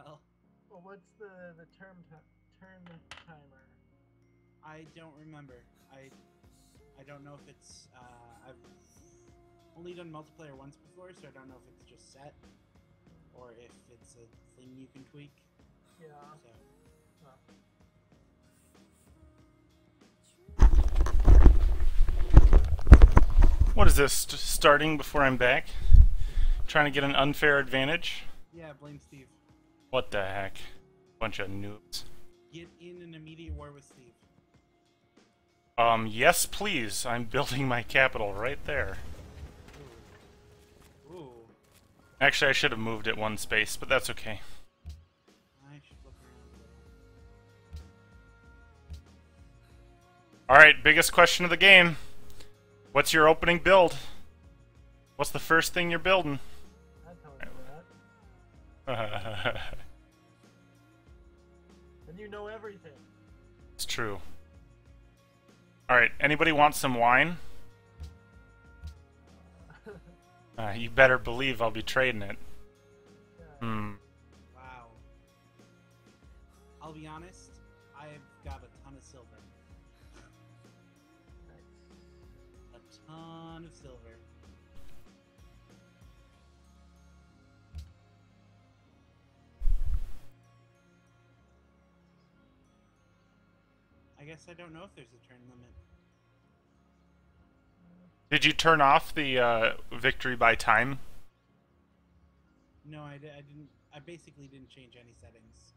well. Well, what's the turn timer? I don't remember. I don't know if it's I've only done multiplayer once before, so I don't know if it's just set or if it's a thing you can tweak. Yeah. So. What is this? Starting before I'm back? Trying to get an unfair advantage? Yeah, blame Steve. What the heck? Bunch of noobs. Get in an immediate war with Steve. Yes please. I'm building my capital right there. Ooh. Ooh. Actually, I should have moved it one space, but that's okay. I should look around a little. Alright, biggest question of the game. What's your opening build? What's the first thing you're building? I told you that. And you know everything. It's true. Alright, anybody want some wine? You better believe I'll be trading it. Hmm. Wow. I'll be honest, I've got a ton of silver. A ton of silver. I guess I don't know if there's a turn limit. Did you turn off the victory by time? No, I didn't. I basically didn't change any settings.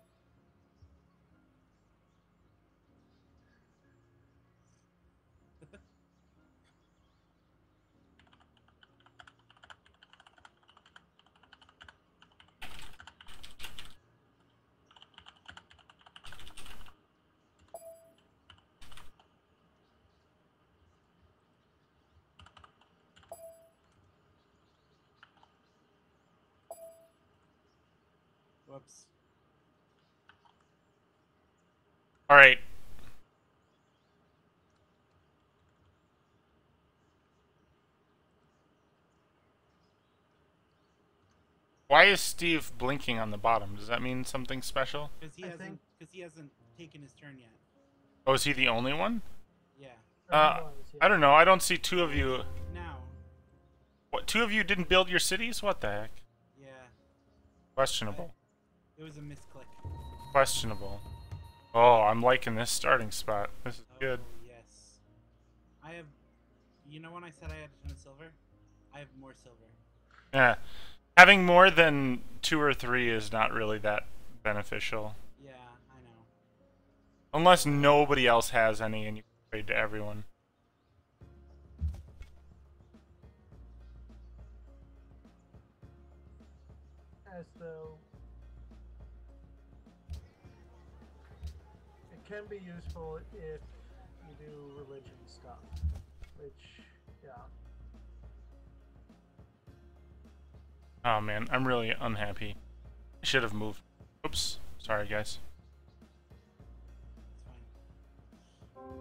Whoops. Alright. Why is Steve blinking on the bottom? Does that mean something special? Because he hasn't taken his turn yet. Oh, is he the only one? Yeah. I don't know. I don't see two of you. Now. What, two of you didn't build your cities? What the heck? Yeah. Questionable. It was a misclick. Questionable. Oh, I'm liking this starting spot. This is good. Yes. I have... You know when I said I had a ton of silver? I have more silver. Yeah. Having more than 2 or 3 is not really that beneficial. Yeah, I know. Unless nobody else has any and you can trade to everyone. As though it can be useful if you do religion stuff, which, yeah. Oh man, I'm really unhappy. I should have moved. Oops. Sorry, guys. It's fine.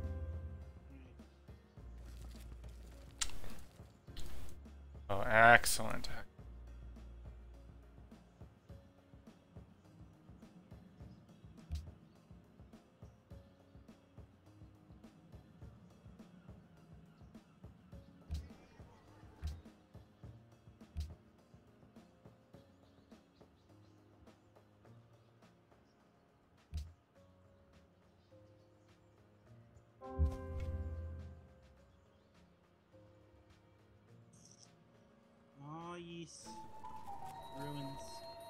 Oh, excellent. Oh, yes. Ruins.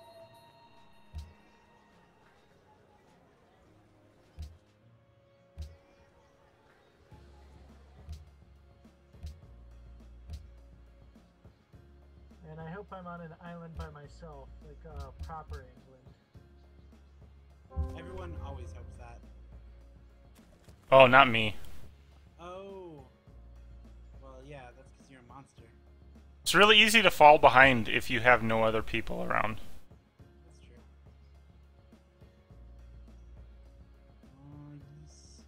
And I hope I'm on an island by myself, like proper England. Everyone always hopes that. Oh, not me. Oh. Well, yeah, that's because you're a monster. It's really easy to fall behind if you have no other people around. That's true. Oh, yes.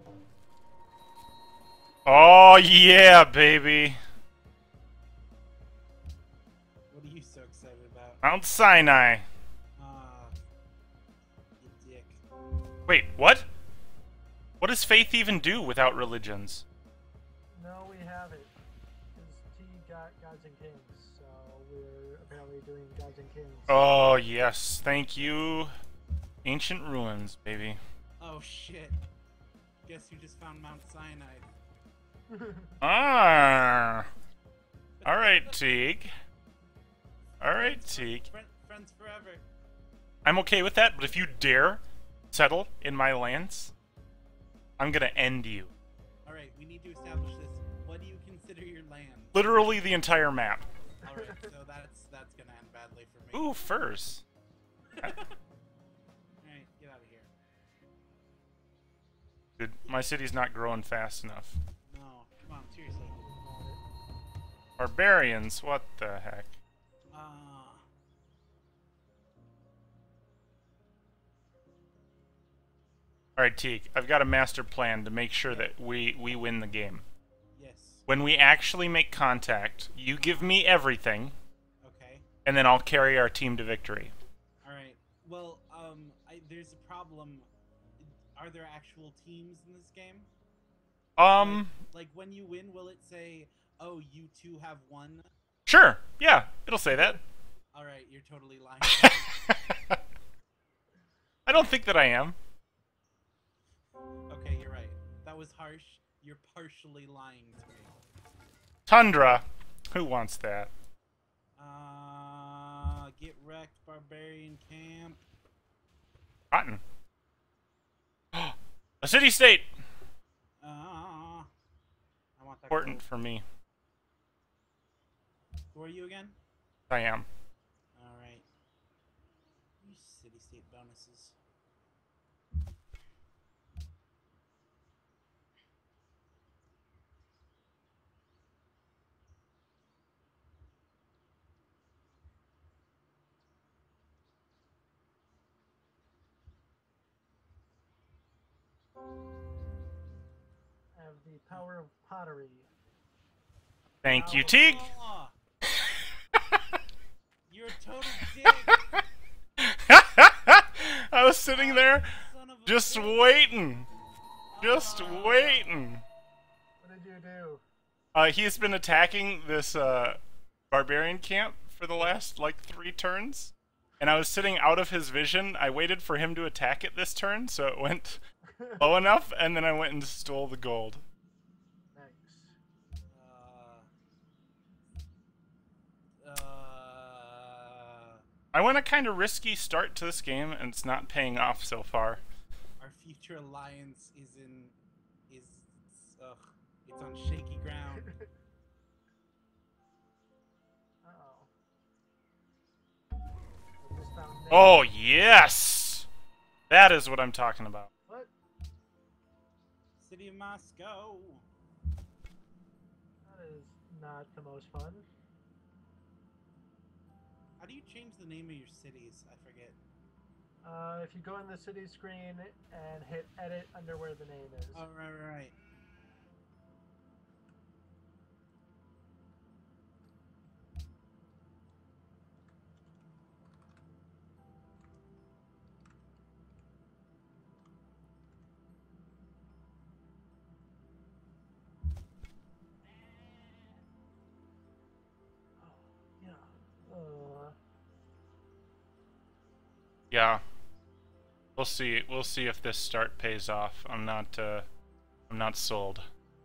Oh yeah, baby. What are you so excited about? Mount Sinai. Ah, you dick. Wait, what? What does faith even do without religions? No, we have it. Because T got Gods and Kings, so we're apparently doing Gods and Kings. Oh yes, thank you. Ancient ruins, baby. Oh shit. Guess who just found Mount Sinai? Ah. All right, Teague. All right, Teague. Friends forever. I'm okay with that, but if you dare settle in my lands, I'm gonna end you. Alright, we need to establish this. What do you consider your land? Literally the entire map. Alright, so that's gonna end badly for me. Ooh, furs. Alright, get out of here. Dude, my city's not growing fast enough. No, come on, seriously. Barbarians, what the heck? Alright, Teague, I've got a master plan to make sure that we win the game. Yes. When we actually make contact, you give me everything, Okay. and then I'll carry our team to victory. Alright. Well, there's a problem. Are there actual teams in this game? Like when you win, will it say, "Oh, you two have won"? Sure. Yeah, it'll say that. All right, you're totally lying. I don't think that I am. Okay, you're right. That was harsh. You're partially lying to me. Tundra. Who wants that? Get wrecked, barbarian camp. Cotton. A city-state. I want that. Important gold. for me. Who are you again? I am. All right. You city-state bonuses. I have the power of pottery. Thank you, Teague. Oh, you're a total dick. I was sitting there, Son of a just bitch. waiting. Just waiting. What did you do? He's been attacking this barbarian camp for the last, like, 3 turns. And I was sitting out of his vision. I waited for him to attack it this turn, so it went low enough, and then I went and stole the gold. Nice. I went a kind of risky start to this game, and it's not paying off so far. Our future alliance it's on shaky ground. Uh-oh. I just found Nate. Oh, yes! That is what I'm talking about. What? City of Moscow. That is not the most fun. How do you change the name of your cities? I forget. If you go in the city screen and hit edit under where the name is. Oh, right. Yeah. We'll see. We'll see if this start pays off. I'm not sold.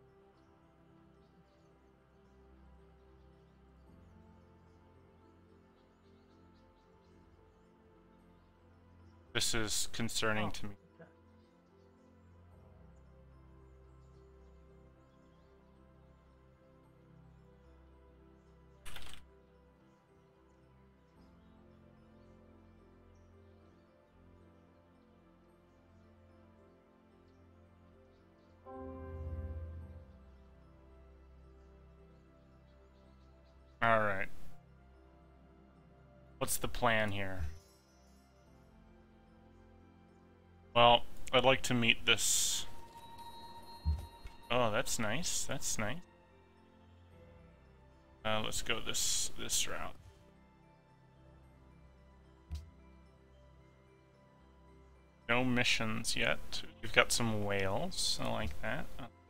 This is concerning to me. Okay. Alright. What's the plan here? Well, I'd like to meet this Oh, that's nice. That's nice. Let's go this route. No missions yet. We've got some whales. I like that.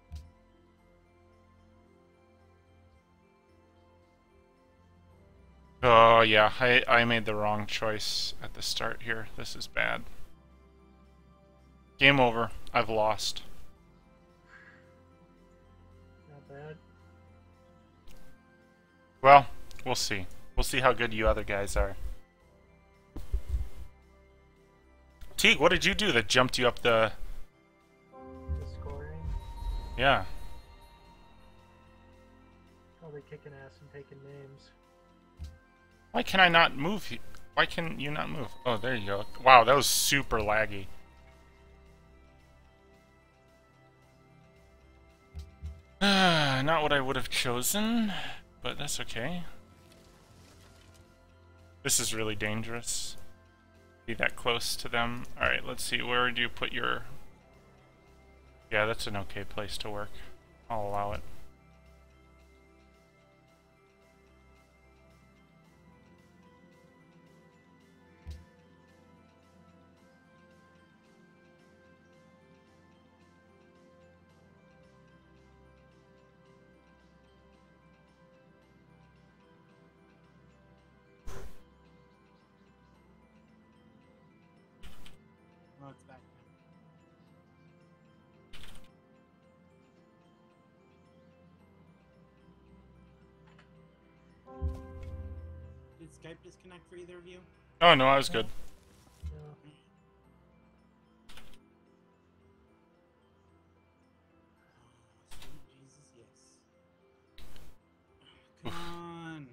Oh yeah, I made the wrong choice at the start here. This is bad. Game over. I've lost. Not bad. Well, we'll see. We'll see how good you other guys are. Teague, what did you do that jumped you up the... The scoring. Yeah. Probably kicking ass and taking names. Why can I not move? Why can you not move? Oh, there you go. Wow, that was super laggy. Not what I would have chosen, but that's okay. This is really dangerous. Be that close to them. Alright, let's see. Where do you put your... Yeah, that's an okay place to work. I'll allow it. Oh, it's back now. Did Skype disconnect for either of you? Oh, no, I was good. Yeah. Oh, sweet Jesus, yes. Come on.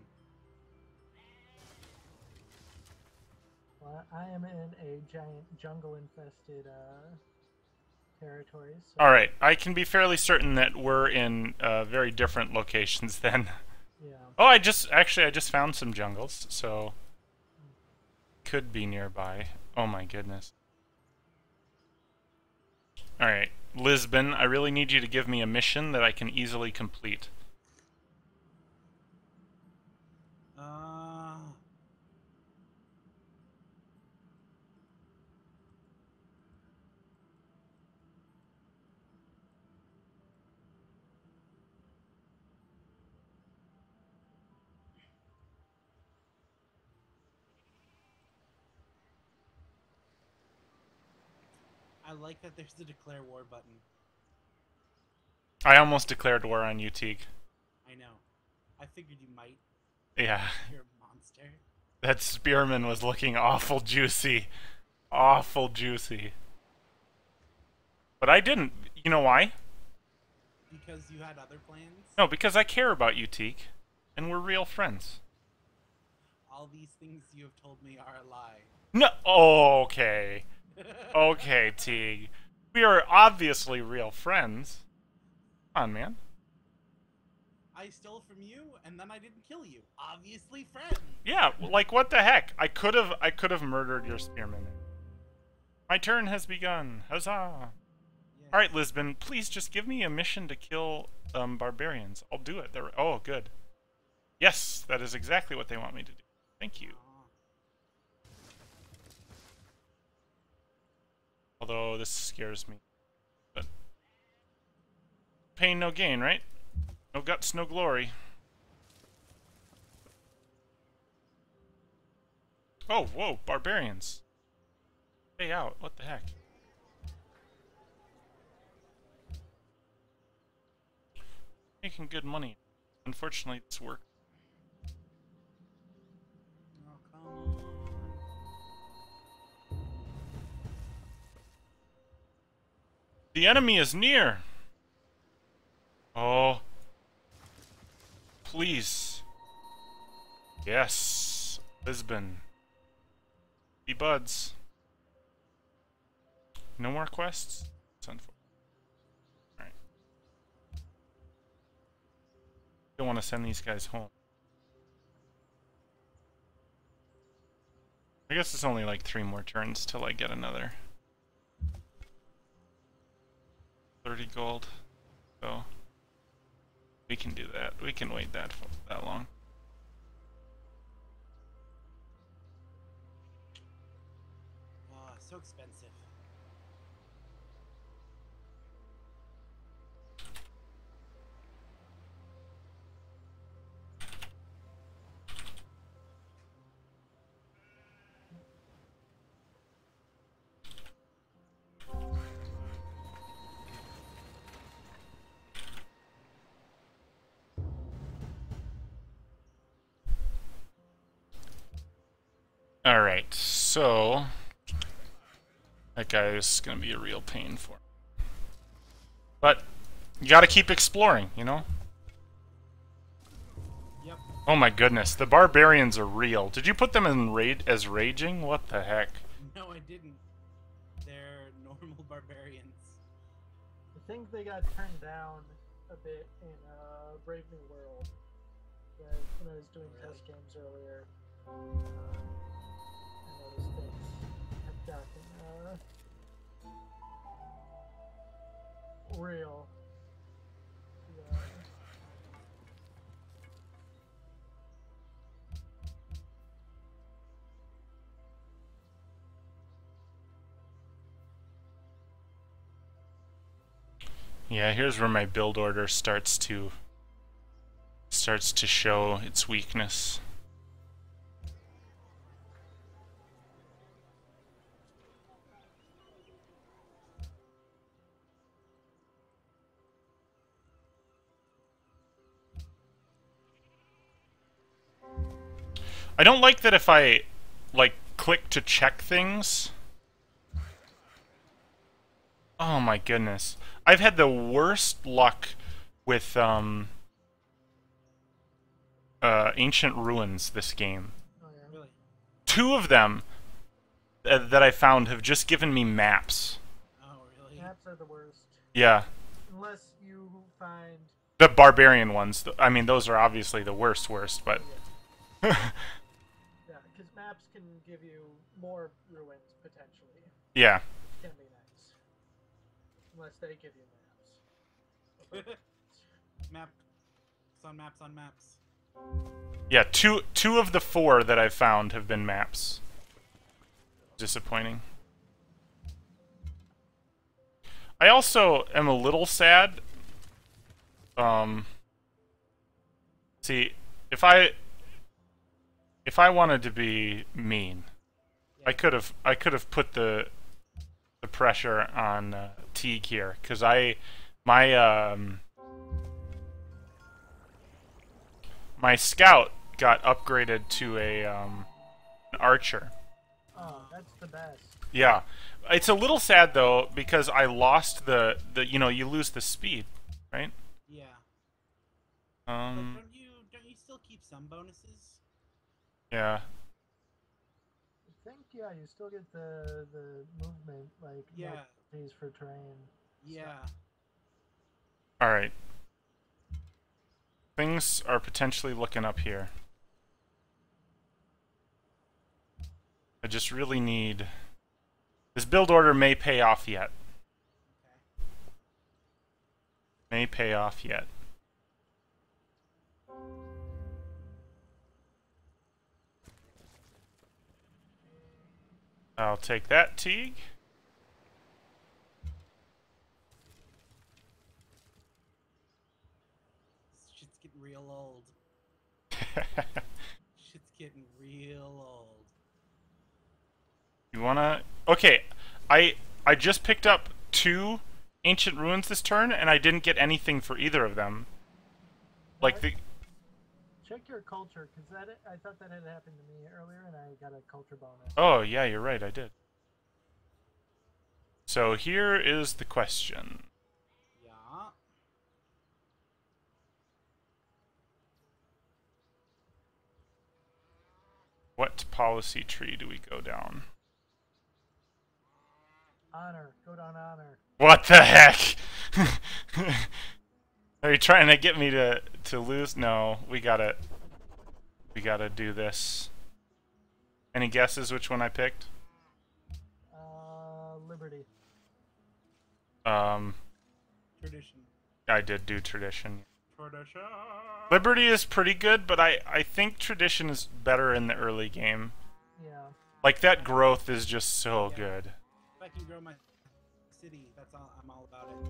Well, I am in a giant jungle-infested territory. So Alright, I can be fairly certain that we're in very different locations then. yeah. Oh, I just found some jungles, so... Could be nearby. Oh my goodness. Alright, Lisbon, I really need you to give me a mission that I can easily complete. I like that there's the declare war button. I almost declared war on you, Teague. I know. I figured you might. Yeah. You're a monster. That spearman was looking awful juicy. Awful juicy. But I didn't. You know why? Because you had other plans? No, because I care about you, Teague. And we're real friends. All these things you have told me are a lie. No. Okay. Okay, Teague. We are obviously real friends. Come on, man. I stole from you, and then I didn't kill you. Obviously friends. Yeah, like what the heck? I could have murdered your spearman. My turn has begun. Huzzah! Yes. All right, Lisbon, please just give me a mission to kill barbarians. I'll do it. Oh, good. Yes, that is exactly what they want me to do. Thank you. Although this scares me. But pain, no gain, right? No guts, no glory. Oh, whoa, barbarians. Stay out. What the heck? Making good money. Unfortunately, it's work. Oh, come on. The enemy is near. Oh. Please. Yes. Lisbon. The buds. No more quests? It's unfortunate. Alright. Don't want to send these guys home. I guess it's only like 3 more turns till I get another 30 gold. So we can do that. We can wait that long. Oh, so expensive. Alright, so that guy is gonna be a real pain for me. But you gotta keep exploring, you know? Yep. Oh my goodness, the barbarians are real. Did you put them in as raging? What the heck? No, I didn't. They're normal barbarians. I think they got turned down a bit in Brave New World. When I was doing test games earlier, I noticed they have gotten real. Yeah. Yeah, here's where my build order starts to show its weakness. I don't like that if I like click to check things. Oh my goodness. I've had the worst luck with ancient ruins this game. Oh, yeah. Really? 2 of them that I found have just given me maps. Oh, really? Maps are the worst. Yeah. Unless you find... The barbarian ones. I mean, those are obviously the worst, but... Yeah, because maps can give you more ruins, potentially. Yeah. Which can be nice. Unless they give you maps. Map. It's on maps on maps. Yeah, two of the 4 that I've found have been maps. Disappointing. I also am a little sad. See, if I wanted to be mean, Yeah. I could have put the pressure on Teague here, because my scout got upgraded to an archer. Oh, that's the best. Yeah, it's a little sad though, because I lost the you know, you lose the speed, right? Yeah. But don't you still keep some bonuses? Yeah. I think, yeah, you still get the movement, like, Yeah. these for terrain. Yeah. All right. Things are potentially looking up here. I just really need... This build order may pay off yet. Okay. May pay off yet. I'll take that, Teague. Shit's getting real old. Shit's getting real old. You wanna... Okay, I just picked up 2 ancient ruins this turn, and I didn't get anything for either of them. Like the... Check your culture, because I thought that had happened to me earlier, and I got a culture bonus. Oh, yeah, you're right, I did. So here is the question. Yeah. What policy tree do we go down? Honor. Go down honor. What the heck? Are you trying to get me to lose? No, we gotta do this. Any guesses which one I picked? Liberty. Tradition. I did do tradition. Tradition. Liberty is pretty good, but I think tradition is better in the early game. Yeah. Like, that growth is just so good. If I can grow my city, that's all. I'm all about it.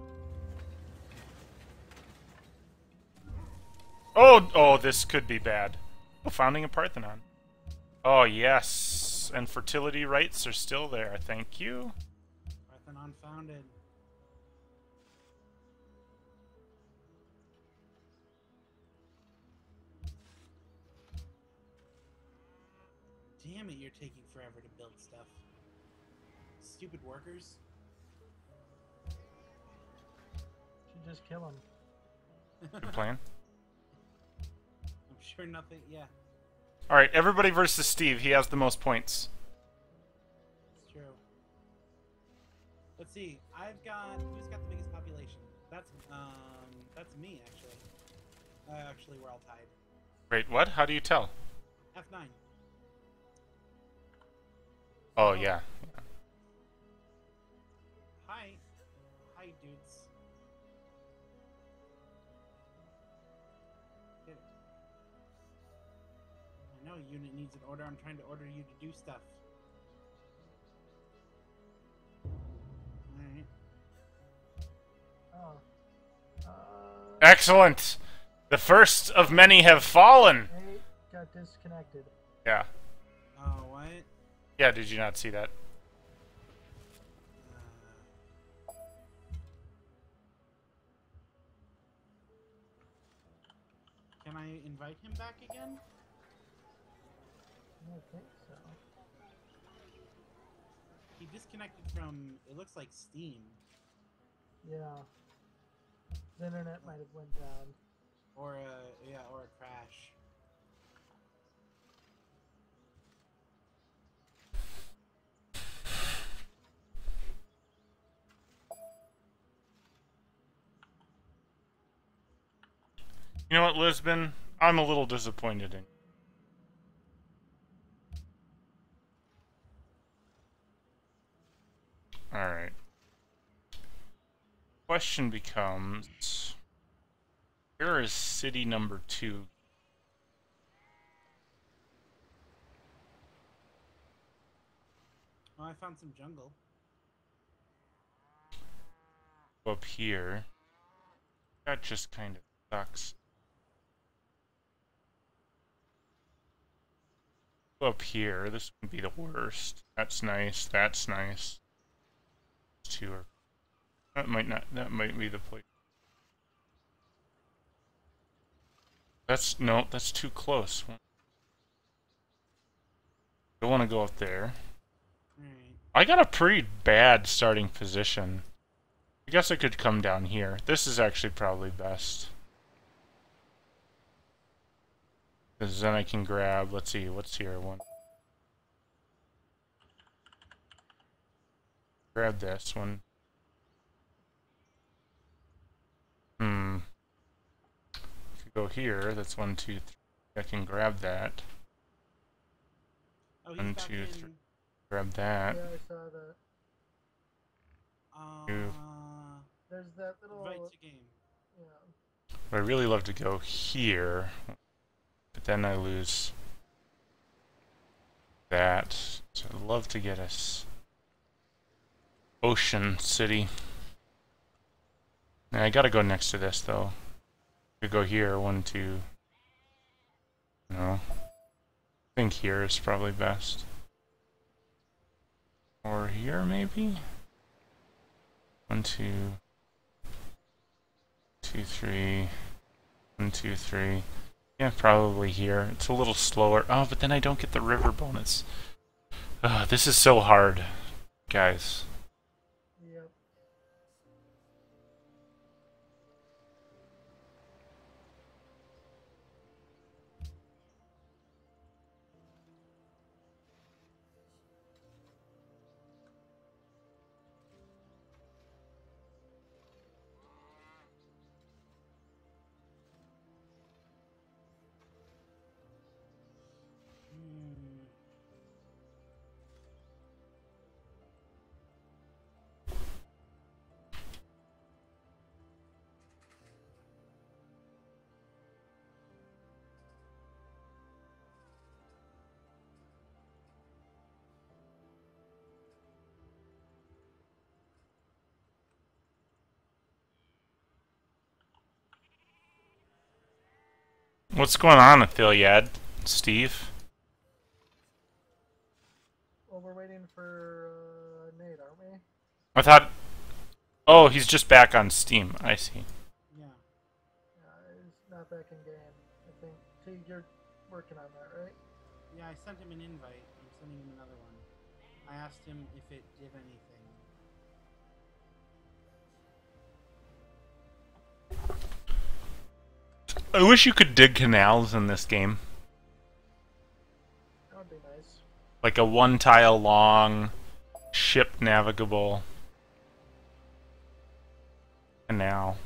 Oh, this could be bad. Oh, founding a Parthenon. Oh, yes. And fertility rights are still there. Thank you. Parthenon founded. Damn it, you're taking forever to build stuff. Stupid workers. Should just kill him. Good plan. I'm sure nothing. Yeah, Alright, everybody versus Steve. He has the most points. it's true. Let's see. Who's got the biggest population? That's me actually. Actually, we're all tied. Wait, what? How do you tell? F9. Oh, yeah. Hi, dudes. Get it. I know unit needs an order. I'm trying to order you to do stuff. Alright. Oh. Excellent! The first of many have fallen! Hey, got disconnected. Yeah. Oh, what? Yeah, did you not see that? Can I invite him back again? I don't think so. He disconnected from, it looks like Steam. Yeah. The internet might have went down. Or a crash. You know what, Lisbon? I'm a little disappointed in you. Alright. Question becomes... Where is city number 2? Oh, I found some jungle. Up here. That just kind of sucks. Up here, this would be the worst. That's nice, that's nice. Two are... That might be the place. No, that's too close. Don't want to go up there. Alright. I got a pretty bad starting position. I guess I could come down here. This is actually probably best. Because then I can grab, let's see, what's here? Grab this one. If you go here, that's 1, 2, 3. I can grab that. Oh, he's 1, back 2, in. 3. Grab that. Yeah, I saw that. Two. There's that little. Invite to game. Yeah. I'd really love to go here. But then I lose that. So I'd love to get us Ocean City. Now I gotta go next to this though. We go here, 1, 2. No. I think here is probably best. Or here maybe? 1, 2. 2, 3. 1, 2, 3. Yeah, probably here. It's a little slower. Oh, but then I don't get the river bonus. Ugh, this is so hard, guys. Yep. What's going on, Athiliad? Steve? Well, we're waiting for Nate, aren't we? I thought... Oh, he's just back on Steam. I see. Yeah. He's not back in game. I think. T, you're working on that, right? Yeah, I sent him an invite. I'm sending him another one. I asked him if it did anything. I wish you could dig canals in this game. That would be nice. Like a one-tile long, ship-navigable canal.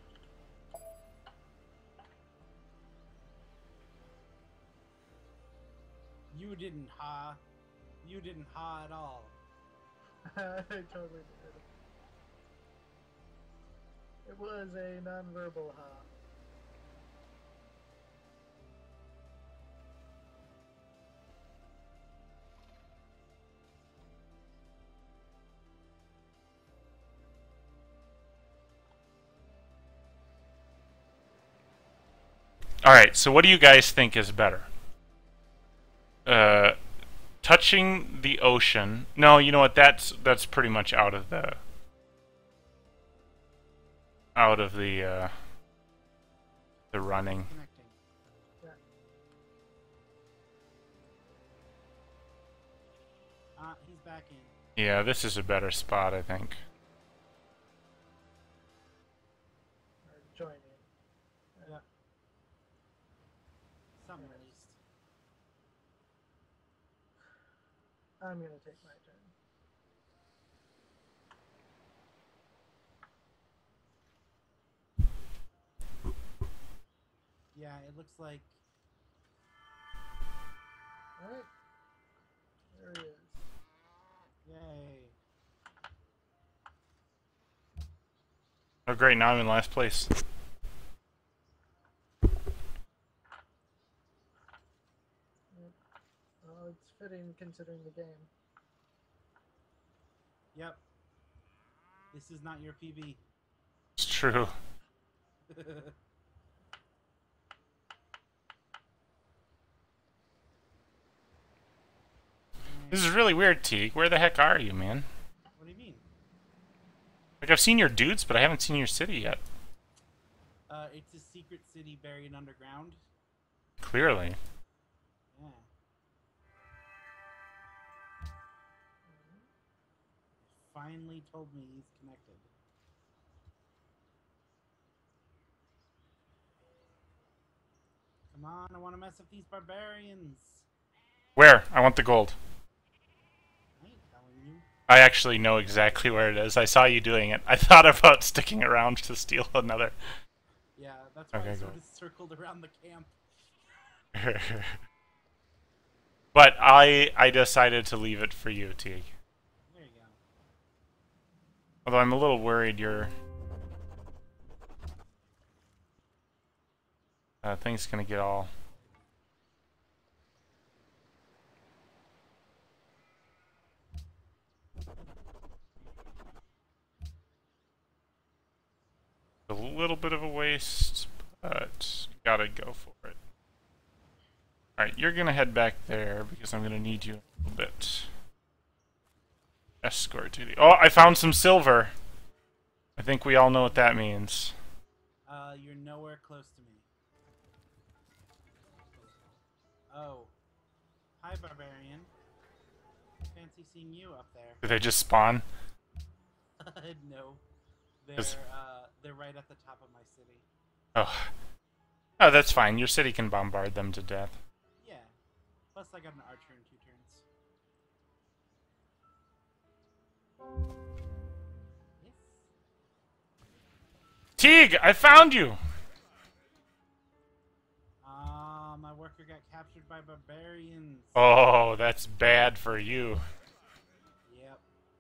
You didn't ha. You didn't ha at all. I totally did. It was a non-verbal ha. Alright, so what do you guys think is better? Touching the ocean. No, you know what? That's pretty much out of the running. Connecting. Yeah. He's back in. Yeah, this is a better spot, I think. Or joining. Yeah. Something at least. I'm gonna take my turn. Yeah, it looks like. Alright. There he is. Yay. Oh great, now I'm in last place. Well, it's fitting considering the game. Yep. This is not your PB. It's true. This is really weird, Teague. Where the heck are you, man? What do you mean? Like, I've seen your dudes, but I haven't seen your city yet. It's a secret city buried underground. Clearly. Yeah. Finally told me he's connected. Come on, I want to mess up these barbarians. Where? I want the gold. I ain't telling you. I actually know exactly where it is. I saw you doing it. I thought about sticking around to steal another. Yeah, that's why Okay, I go. sort of circled around the camp. But I decided to leave it for you, Teague. There you go. Although I'm a little worried your thing's gonna get all... A little bit of a waste, but gotta go for it. Alright, you're gonna head back there because I'm gonna need you a little bit. Escort duty. Oh, I found some silver! I think we all know what that means. You're nowhere close to me. Oh. Hi, barbarian. Fancy seeing you up there. Did they just spawn? No. Is- They're right at the top of my city. Oh. Oh, that's fine. Your city can bombard them to death. Yeah. Plus, I got an archer in 2 turns. Yes. Teague, I found you! My worker got captured by barbarians. Oh, that's bad for you. Yep.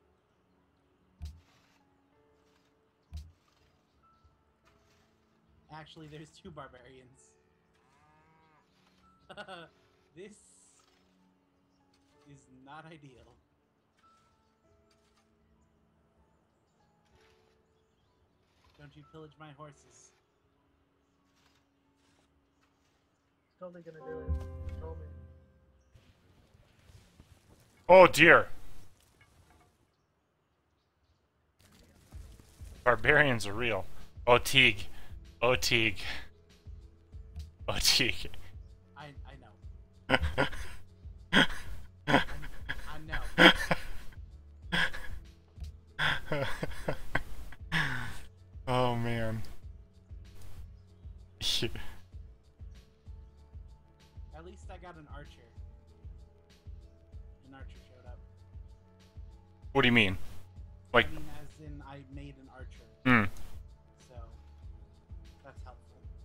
Actually, there's 2 barbarians. This is not ideal. Don't you pillage my horses. totally gonna do it. You told me. Oh dear. Barbarians are real. Oh Teague. Oh Teague. Oh Teague. I know. I know. Oh man. At least I got an archer. An archer showed up. What do you mean? Like, I mean, as in I made an archer. hmm. So that's helpful.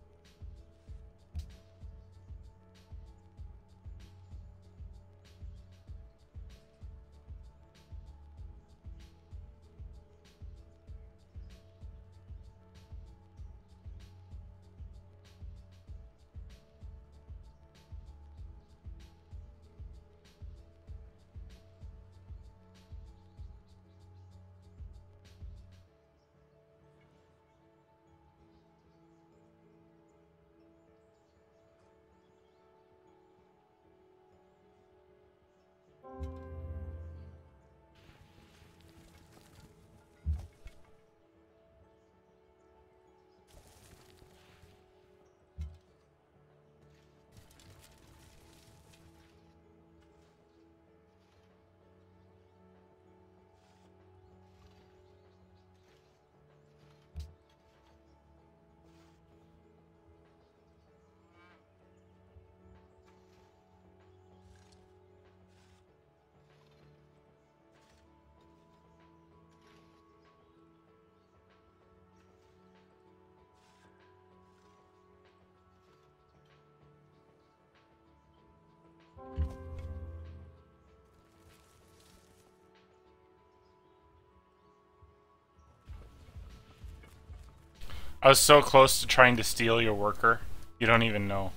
I was so close to trying to steal your worker. You don't even know.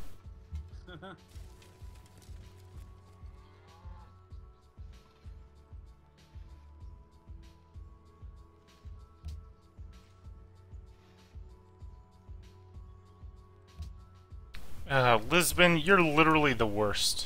Lisbon, you're literally the worst.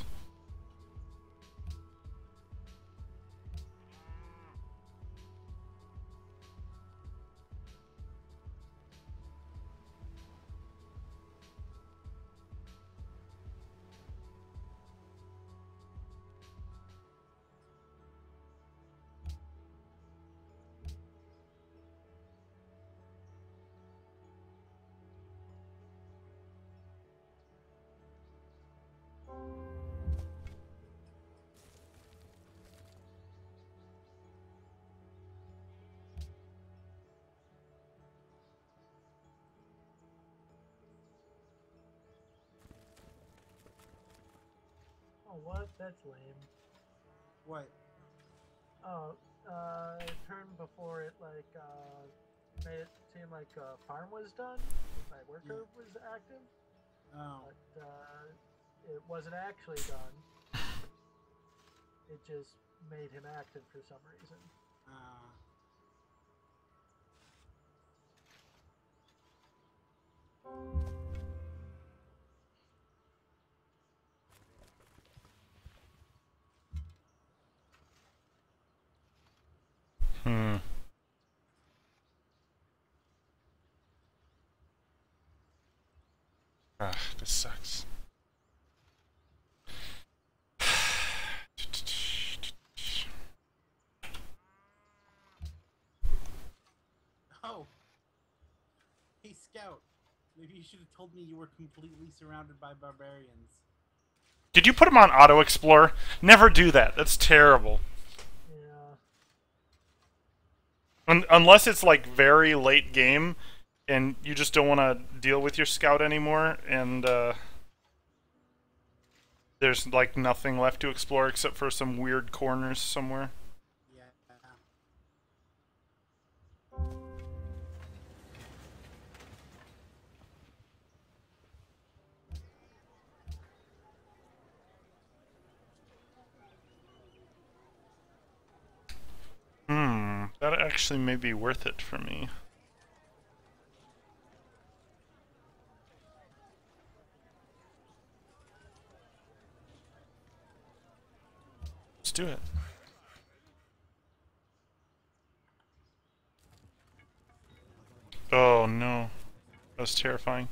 Oh, what? That's lame. What? Oh, turn before it, like, made it seem like a farm was done. My worker was active. Oh. But, it wasn't actually done. It just made him active for some reason. Hmm. Ah, this sucks. Oh. Hey, Scout. Maybe you should have told me you were completely surrounded by barbarians. Did you put him on Auto Explorer? Never do that. That's terrible. Yeah. Unless it's like very late game and you just don't want to deal with your scout anymore and there's like nothing left to explore except for some weird corners somewhere. Yeah. That actually may be worth it for me. do it. Oh no. That was terrifying.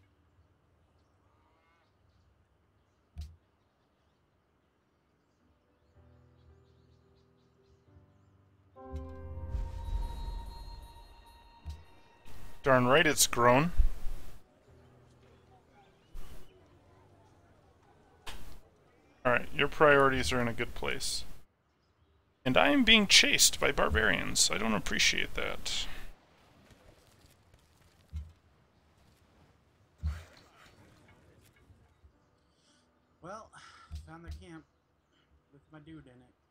Darn right it's grown. Alright, your priorities are in a good place. And I am being chased by barbarians. I don't appreciate that. Well, found their camp with my dude in it.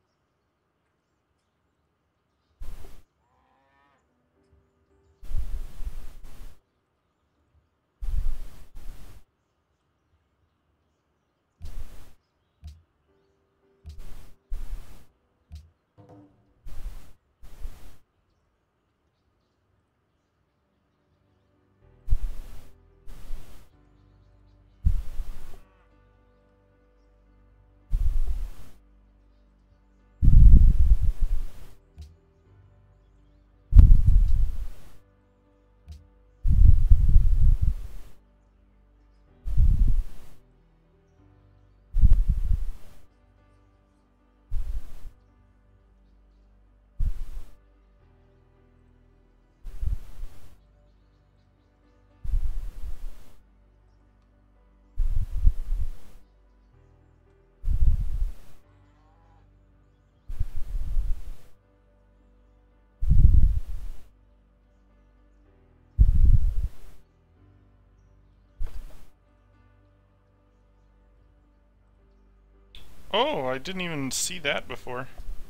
Oh, I didn't even see that before.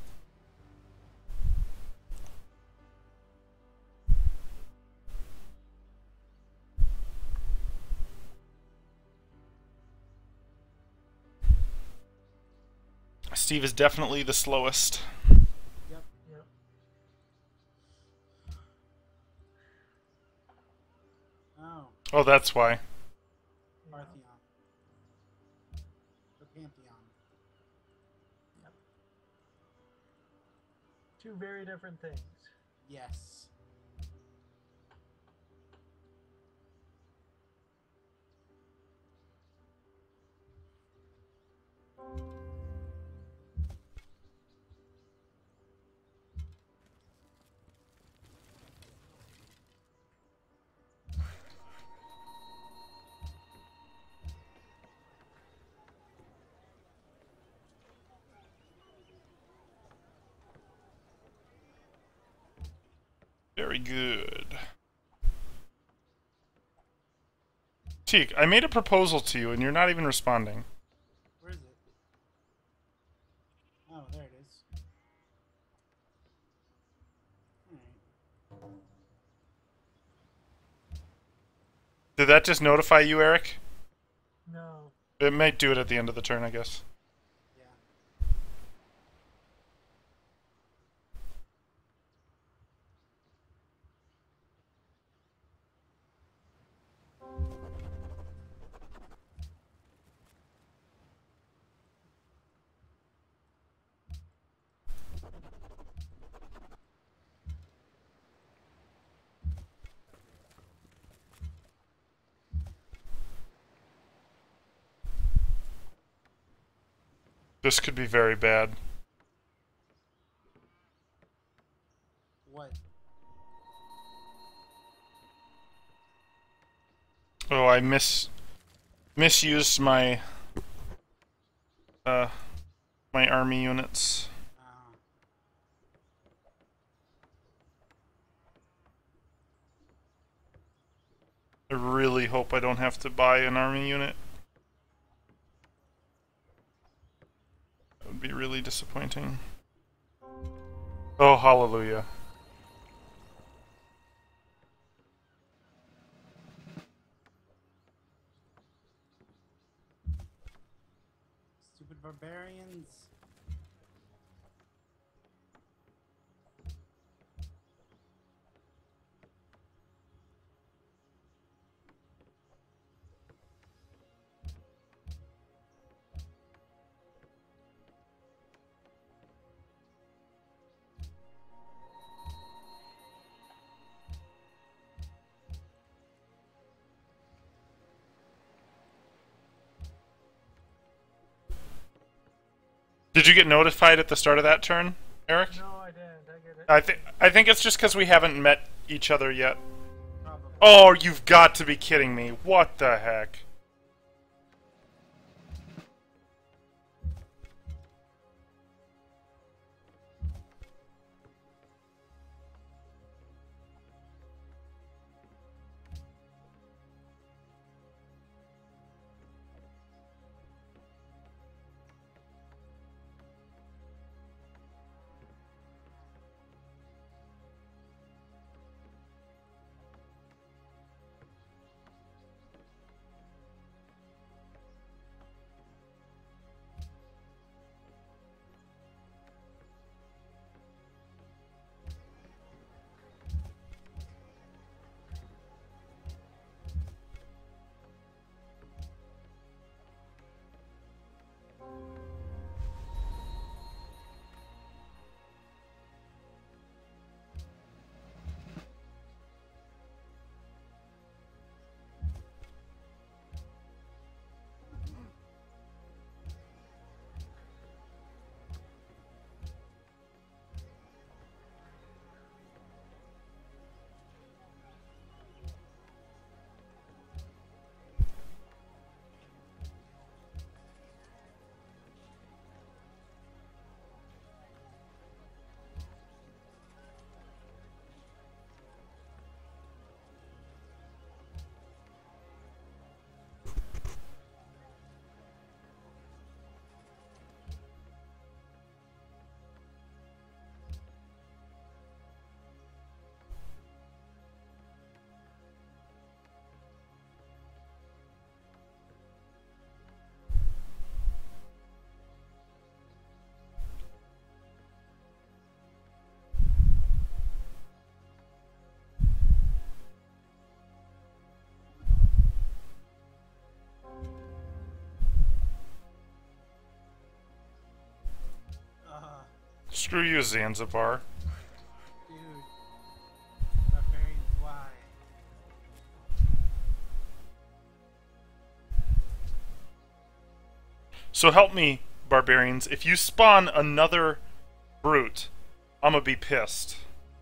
Steve is definitely the slowest. Yep. Yep. Oh, Oh, that's why. Parthenon. The Pantheon. Yep. Two very different things. Yes. Very good. Teak, I made a proposal to you and you're not even responding. Where is it? Oh, there it is. Alright. Did that just notify you, Eric? No. It might do it at the end of the turn, I guess. Yeah. This could be very bad. What? Oh, I misused my my army units. I really hope I don't have to buy an army unit. That would be really disappointing. Oh, hallelujah. Stupid barbarians. Did you get notified at the start of that turn, Eric? No, I didn't. I get it. I think it's just because we haven't met each other yet. Probably. Oh, you've got to be kidding me. What the heck? Screw you, Zanzibar. Dude. Barbarians, why? So help me, barbarians. If you spawn another brute, I'm gonna be pissed.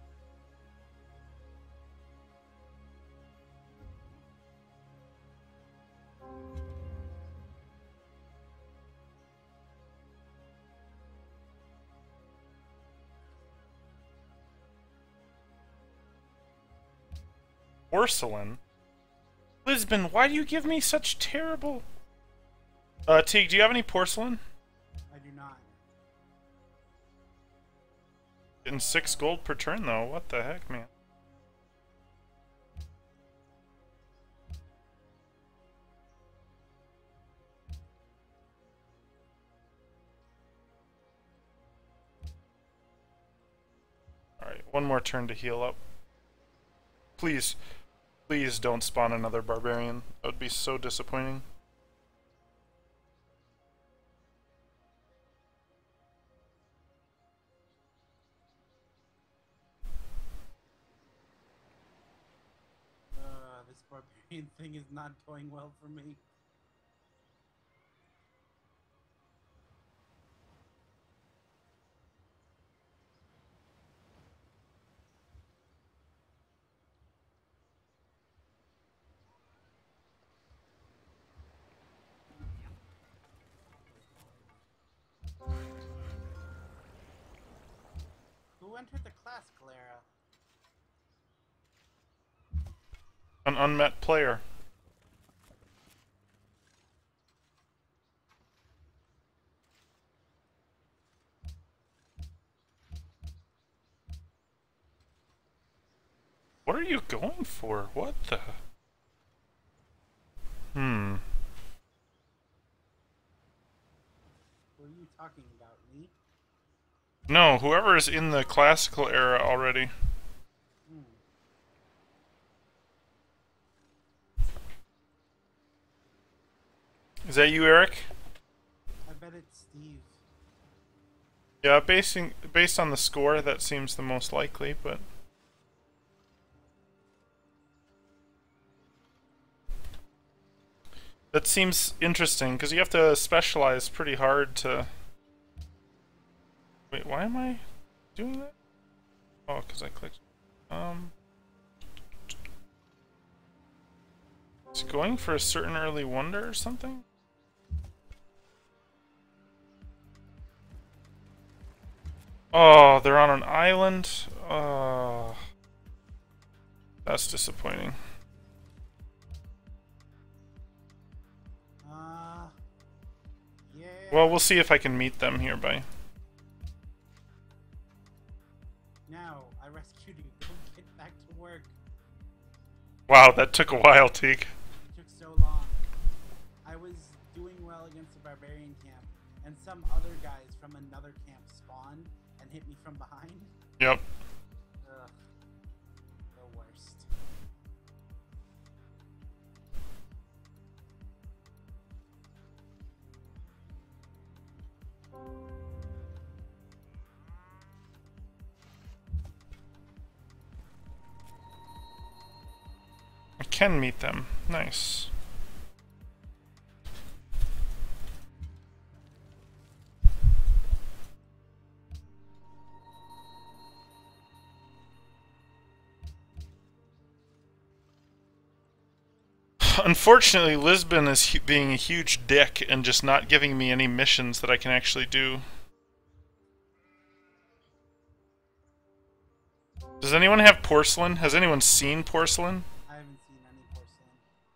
Porcelain? Lisbon, why do you give me such terrible... Teague, do you have any porcelain? I do not. Getting 6 gold per turn, though. What the heck, man? Alright, one more turn to heal up. Please, please don't spawn another barbarian. That would be so disappointing. This barbarian thing is not going well for me. Who entered the classical era? An unmet player. What are you going for? What the... What are you talking about, me? No, whoever is in the classical era already. Is that you, Eric? I bet it's Steve. Yeah, based on the score, that seems the most likely, but... That seems interesting, because you have to specialize pretty hard to Wait, why am I doing that? Oh, because I clicked. Is it going for a certain early wonder or something? Oh, they're on an island. Oh, that's disappointing. Yeah. Well, we'll see if I can meet them hereby. Now, I rescued you. Go get back to work. Wow, that took a while, Teak. It took so long. I was doing well against the barbarian camp, and some other guys from another camp spawned and hit me from behind. Yep. Ugh. The worst. I can meet them. Nice. Unfortunately, Lisbon is being a huge dick and just not giving me any missions that I can actually do. Does anyone have porcelain? Has anyone seen porcelain? I haven't seen any porcelain.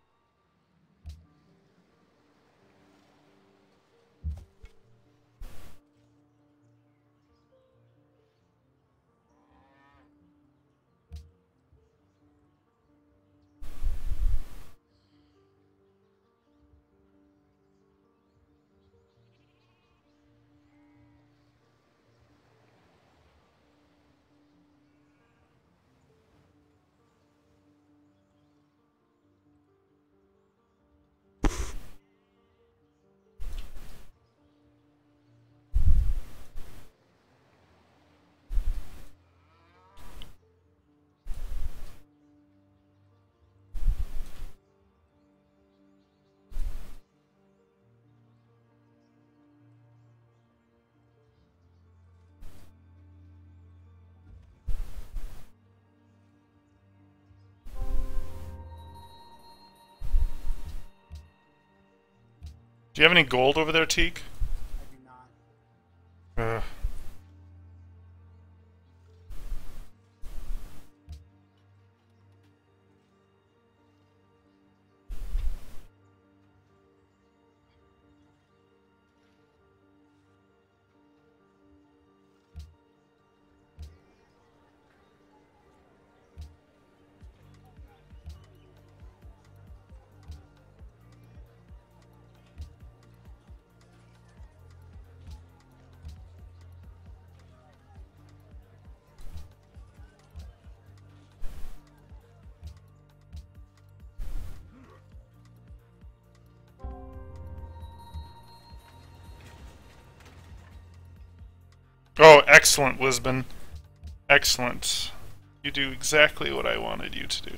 Do you have any gold over there, Teak? I do not. Ugh. Oh, excellent, Lisbon. Excellent. You do exactly what I wanted you to do.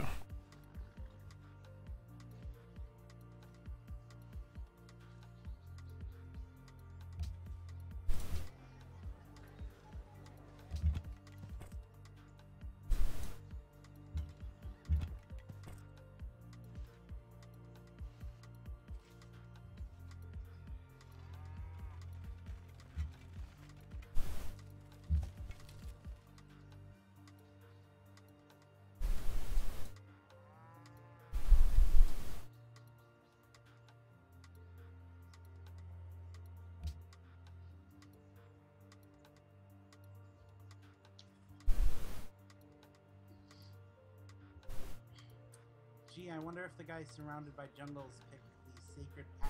Gee, I wonder if the guy surrounded by jungles picked the sacred path.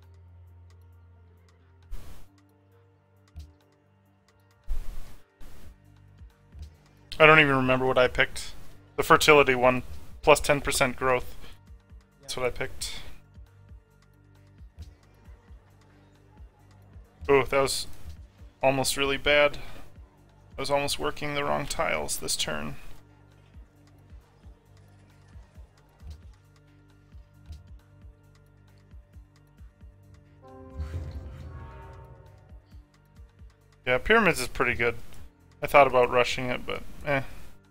I don't even remember what I picked. The fertility one, plus 10% growth. That's what I picked. Oh, that was almost really bad. I was almost working the wrong tiles this turn. Yeah, Pyramids is pretty good. I thought about rushing it, but eh.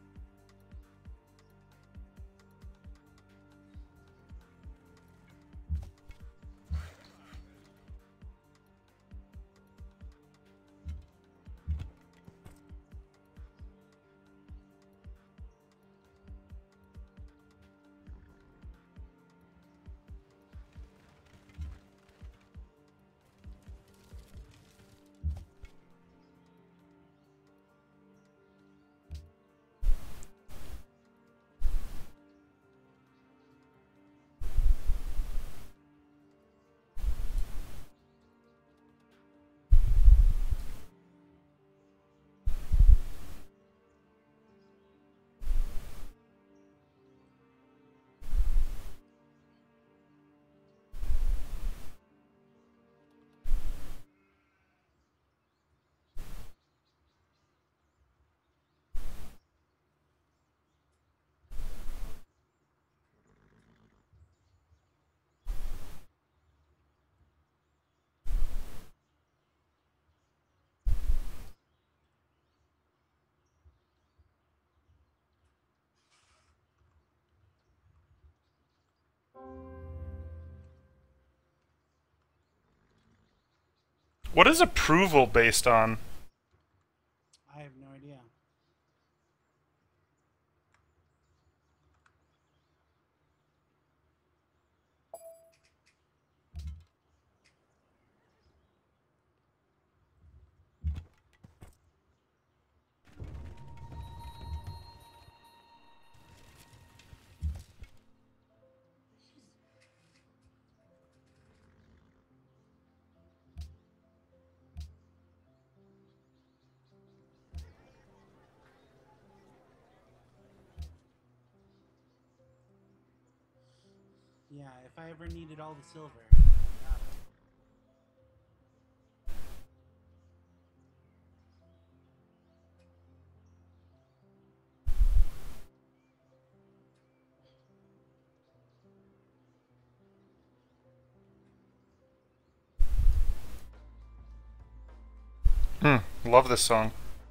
What is approval based on? I have no idea. Yeah, if I ever needed all the silver, I got it. Love this song.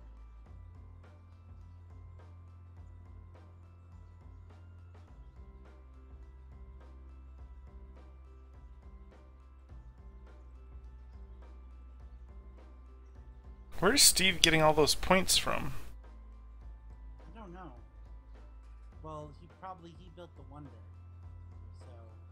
Where's Steve getting all those points from? I don't know. Well, he built the Wonder. So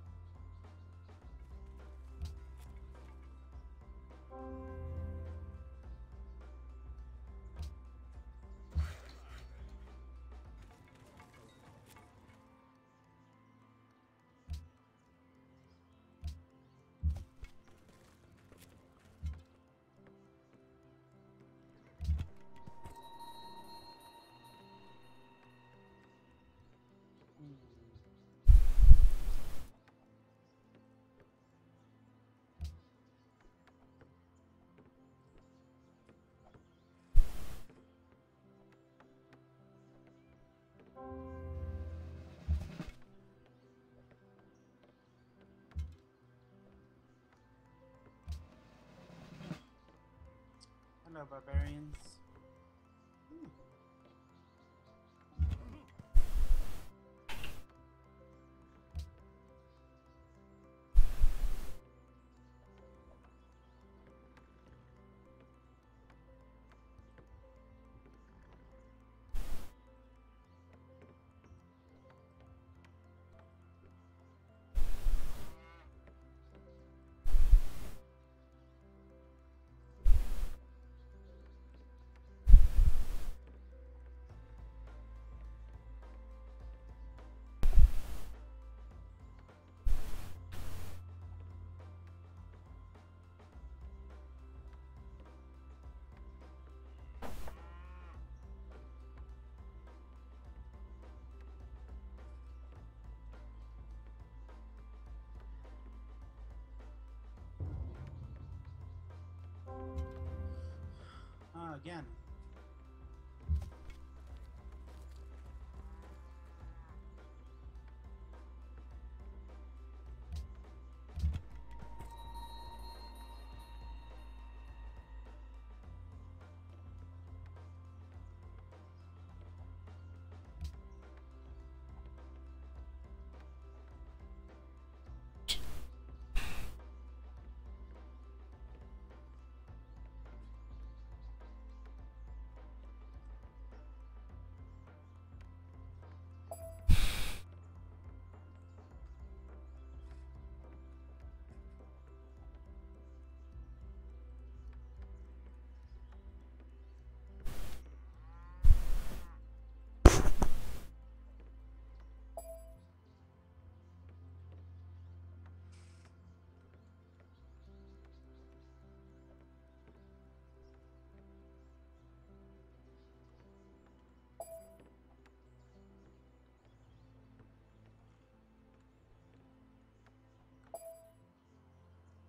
hello, barbarians. Again.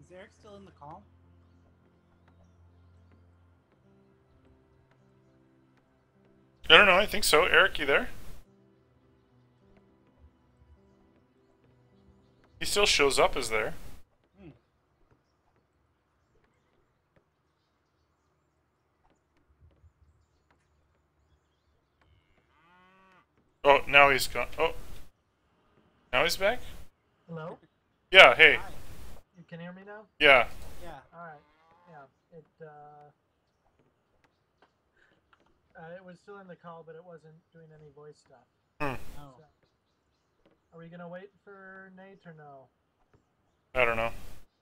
Is Eric still in the call? I don't know. I think so. Eric, you there? He still shows up as there. Oh, now he's gone. Oh. Now he's back? Hello? Yeah, hey. Hi. You can hear me now? Yeah. Yeah. Alright. Yeah. It was still in the call, but it wasn't doing any voice stuff. Hmm. Oh. So, are we gonna wait for Nate or no? I don't know.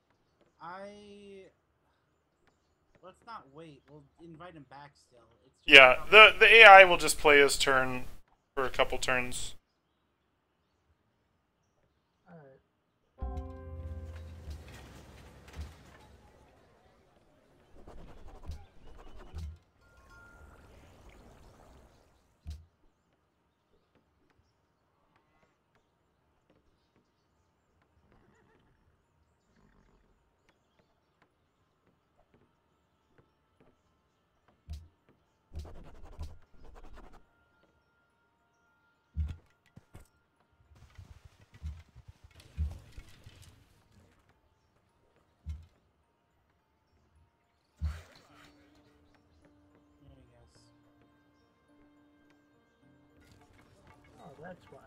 Let's not wait. We'll invite him back still. It's just Yeah, the AI will just play his turn for a couple turns. Alright. There he goes. Oh, that's why.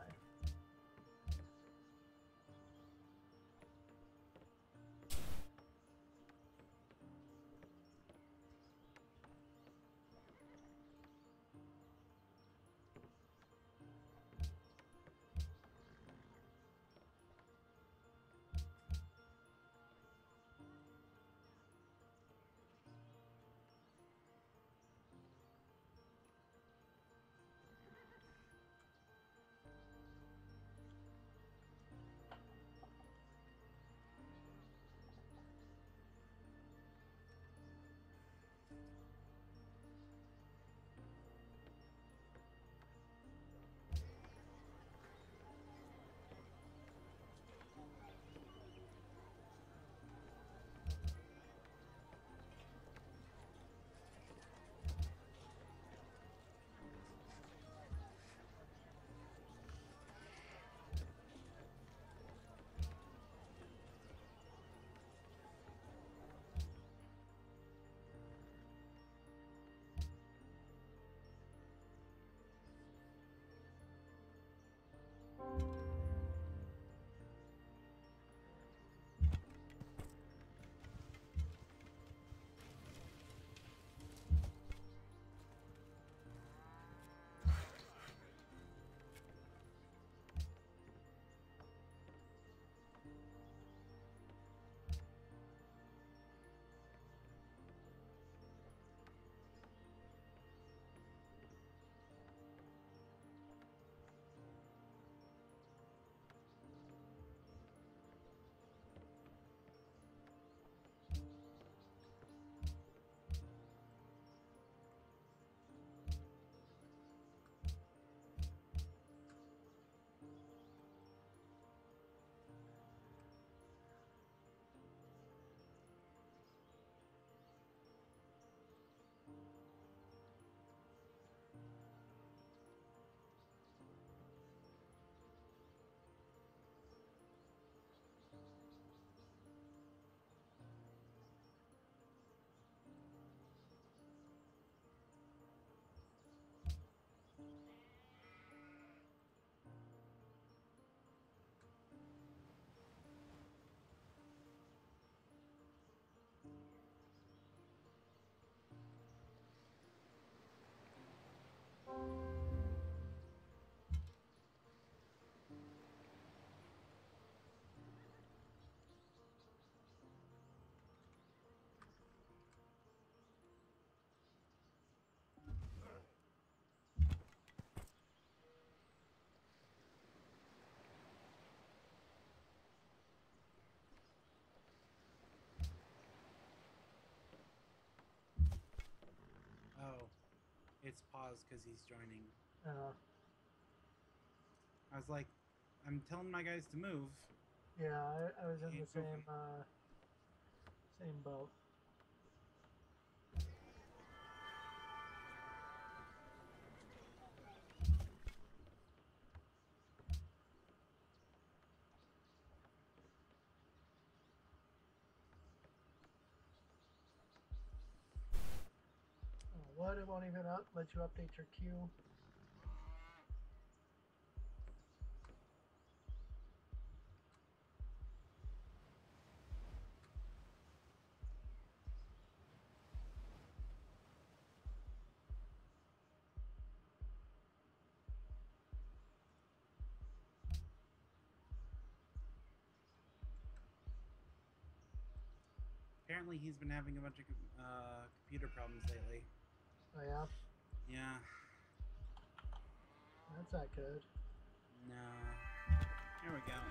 Oh. It's paused because he's joining. Uh, I was like, I'm telling my guys to move. yeah, I was in Keep the same, moving. Same boat. Oh, what? It won't even let you update your queue. Apparently, he's been having a bunch of computer problems lately. Oh yeah, Yeah. that's not good. No. Here we go.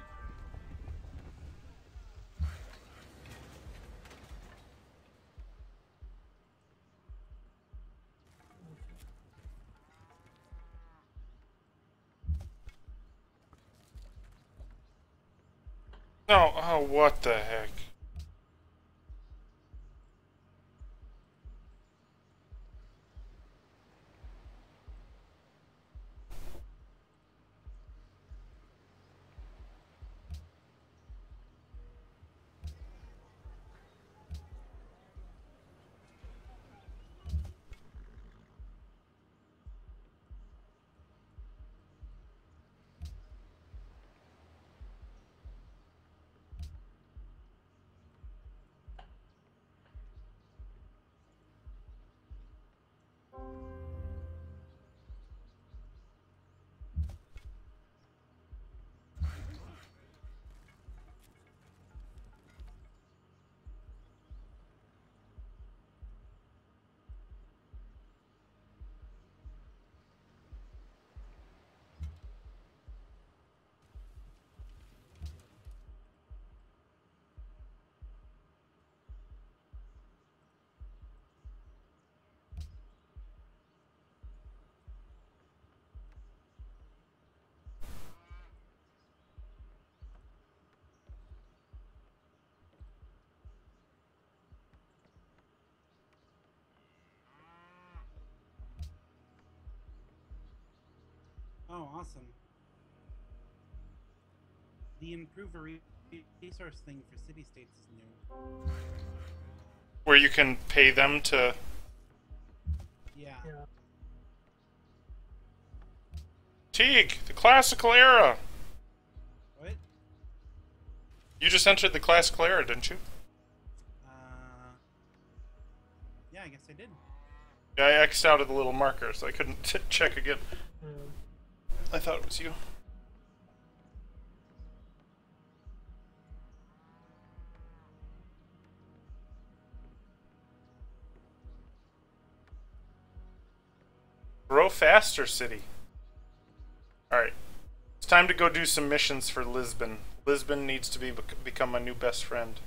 No, oh, what the heck? Oh, awesome. The improve a resource thing for city-states is new. Where you can pay them to... Yeah. Yeah. Teague, the classical era! What? You just entered the classical era, didn't you? Yeah, I guess I did. Yeah, I X'd out of the little marker, so I couldn't check again. Mm. I thought it was you. Grow faster, city. Alright. It's time to go do some missions for Lisbon. Lisbon needs to become my new best friend.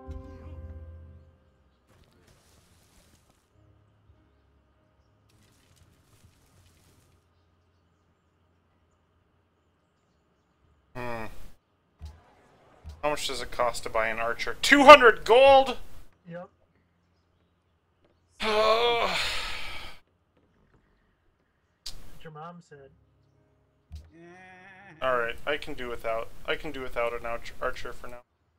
How much does it cost to buy an archer? 200 gold? Yep. Oh. What your mom said. Alright, I can do without an archer for now.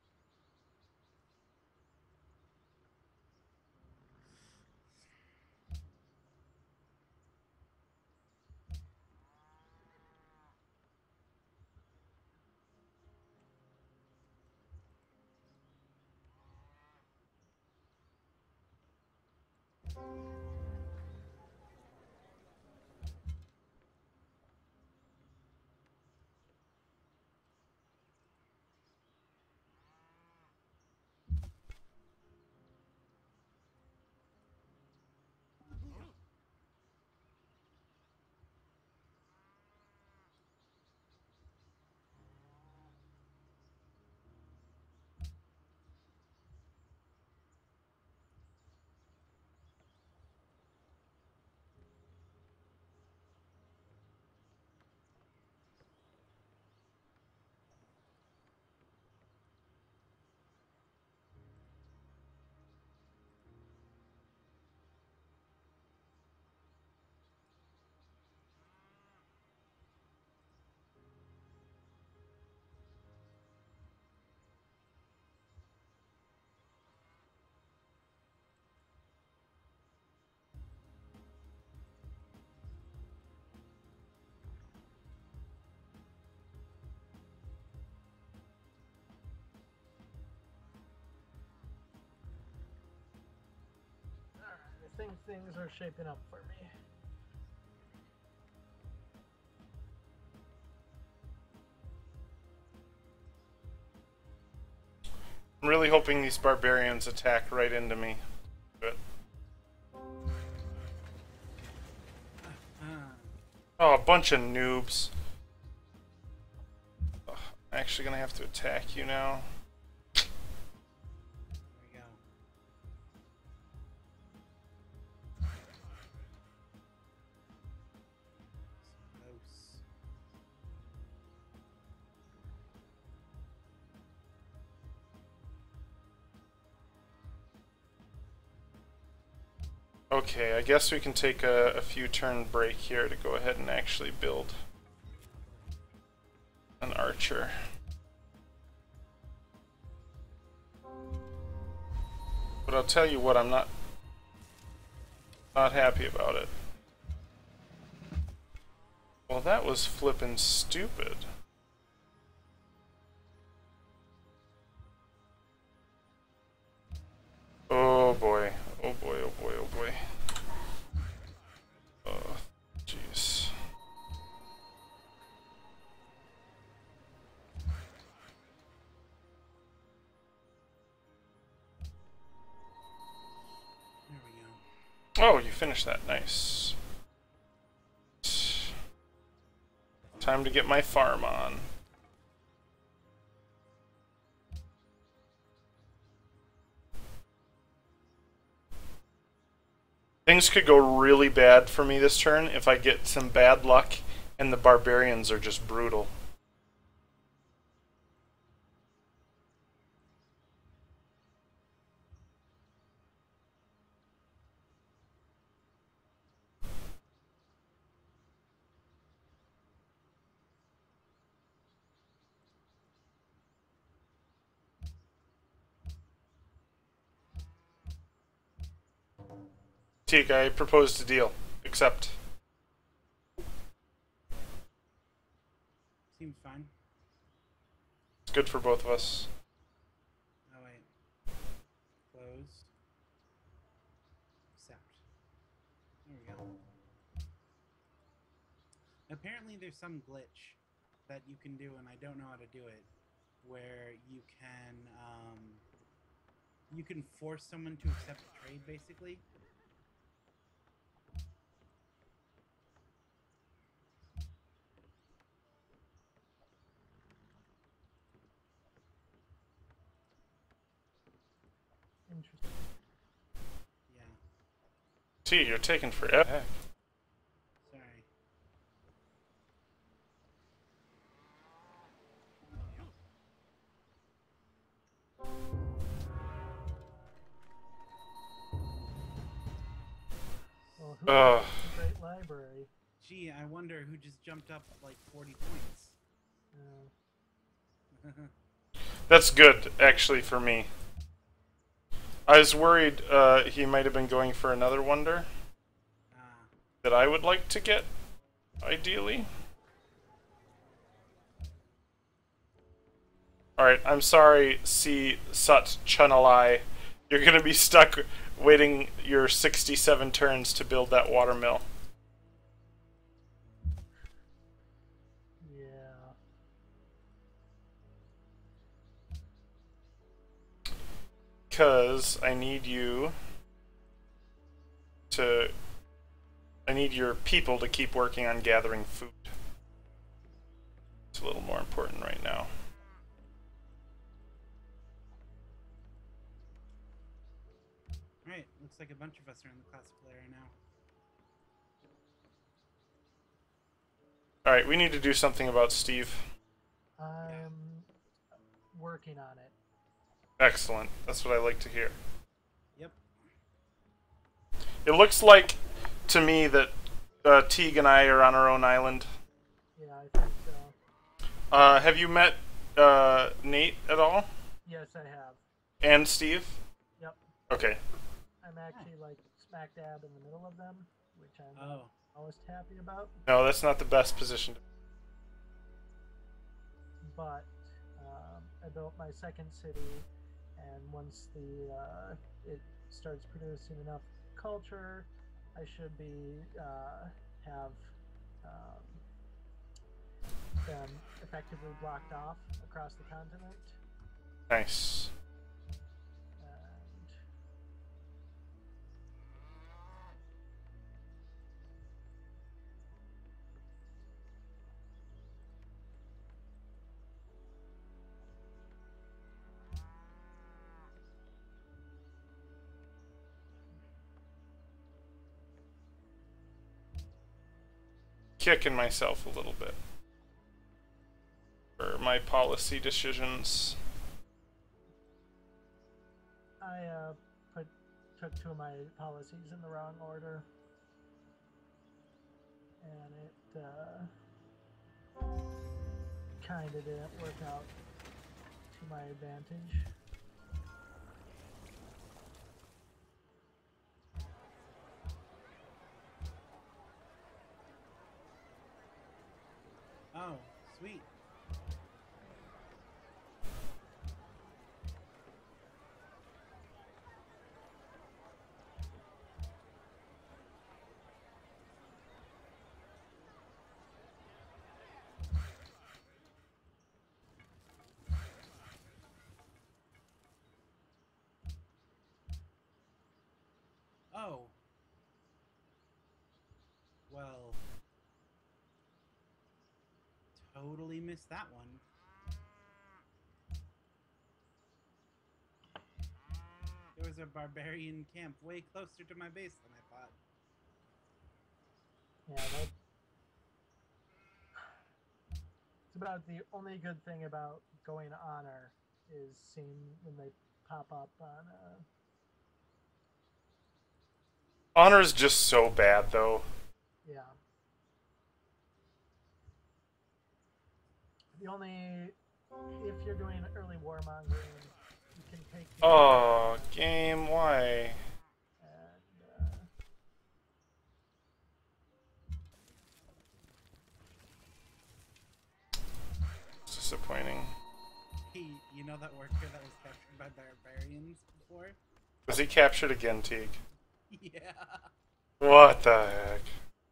I think things are shaping up for me. I'm really hoping these barbarians attack right into me. Good. Oh, a bunch of noobs. Ugh, I'm actually gonna have to attack you now. There we go. Close. Okay, I guess we can take a few turn break here to go ahead and actually build an archer. But I'll tell you what, I'm not happy about it. Well, that was flippin' stupid. Oh boy. Oh boy, oh boy, oh boy. Oh, jeez. There we go. Oh, you finished that. Nice. Time to get my farm on. Things could go really bad for me this turn if I get some bad luck and the barbarians are just brutal. Teak, I proposed a deal. Accept. Seems fine. It's good for both of us. Oh wait. Close. Accept. There we go. Apparently there's some glitch that you can do, and I don't know how to do it, where you can force someone to accept a trade, basically. Gee, you're taking forever. Sorry. Well, who has a great library? Gee, I wonder who just jumped up like 40 points. That's good, actually, for me. I was worried he might have been going for another wonder that I would like to get, ideally. Alright, I'm sorry, C. Sut Chunalai. You're gonna be stuck waiting your 67 turns to build that watermill. Yeah. Because I need you to... I need your people to keep working on gathering food. It's a little more important right now. Right, looks like a bunch of us are in the classic layer now. Alright, we need to do something about Steve. I'm working on it. Excellent. That's what I like to hear. Yep. It looks like, to me, that Teague and I are on our own island. Yeah, I think so. Have you met Nate at all? Yes, I have. And Steve? Yep. Okay. I'm actually like smack dab in the middle of them, which I'm most happy about. No, that's not the best position. But I built my second city, and once it starts producing enough culture, I should be have them effectively blocked off across the continent. Nice. Kicking myself a little bit for my policy decisions. I took two of my policies in the wrong order, and it kind of didn't work out to my advantage. Oh, sweet. Oh. Well. Totally missed that one. There was a barbarian camp way closer to my base than I thought. Yeah, it's about the only good thing about going to honor is seeing when they pop up on Honor is just so bad, though. yeah. The only, if you're doing early warmongering, you can take. Oh, game, why? And It's disappointing. Hey, you know that worker that was captured by barbarians before? Was he captured again, Teague? Yeah. What the heck?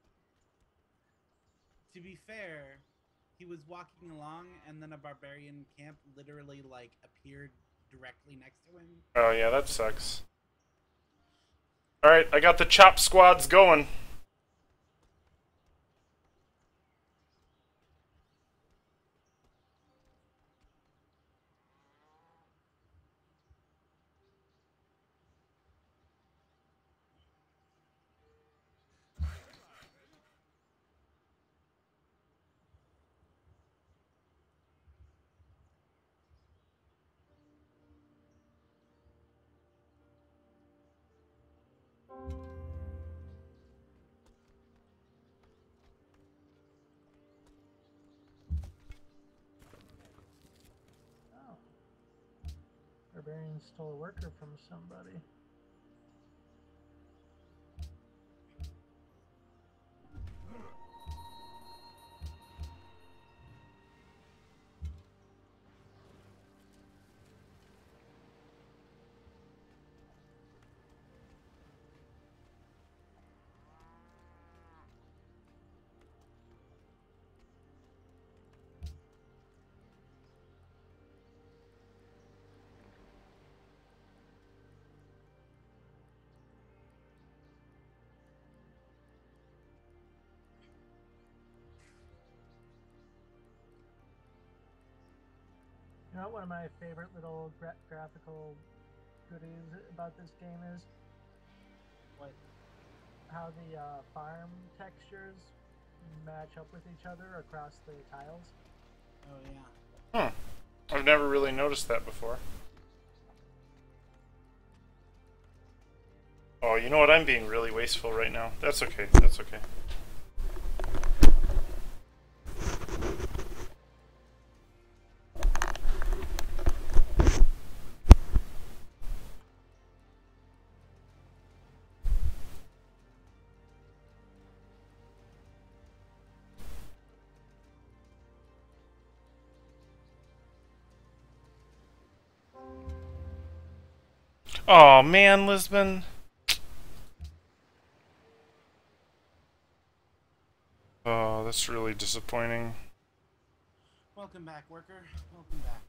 To be fair, he was walking along and then a barbarian camp literally like appeared directly next to him. Oh yeah, that sucks. Alright, I got the chop squads going. Oh. Barbarian stole a worker from somebody. You know what one of my favorite little graphical goodies about this game is? What? How the farm textures match up with each other across the tiles. Oh, yeah. I've never really noticed that before. Oh, you know what? I'm being really wasteful right now. That's okay. That's okay. Oh man, Lisbon. Oh, that's really disappointing. Welcome back, worker. Welcome back.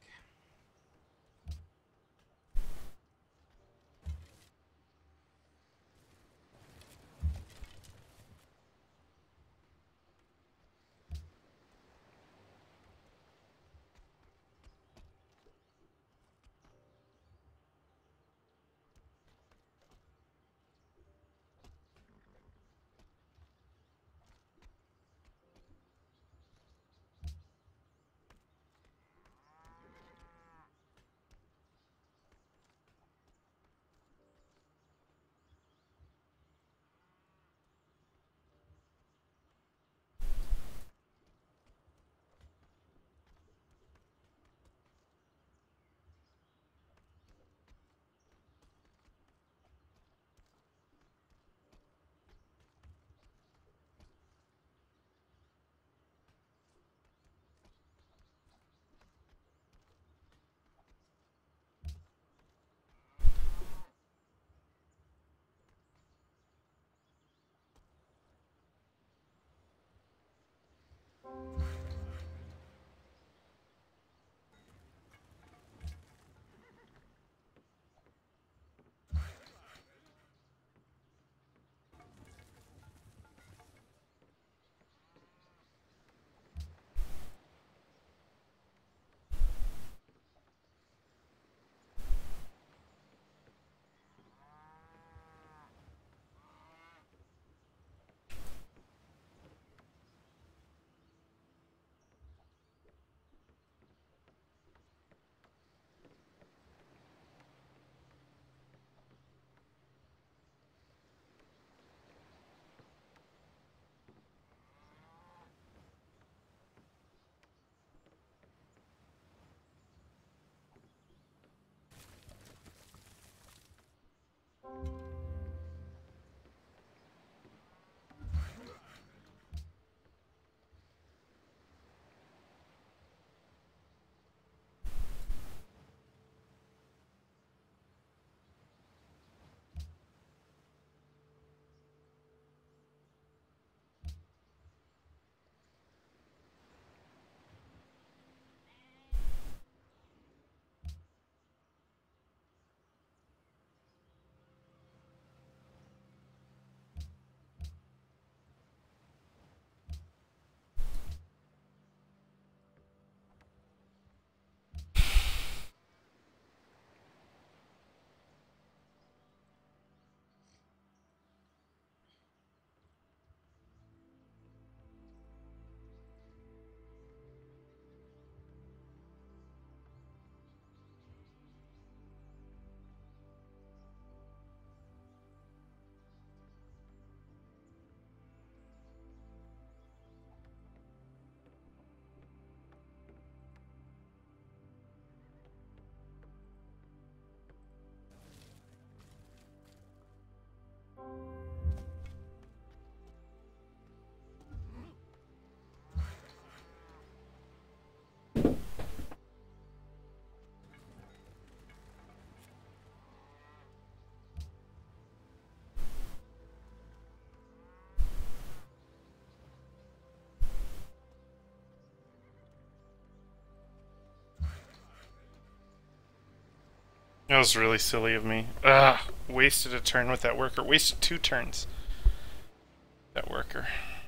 That was really silly of me. Ugh, wasted a turn with that worker. Wasted 2 turns. That worker.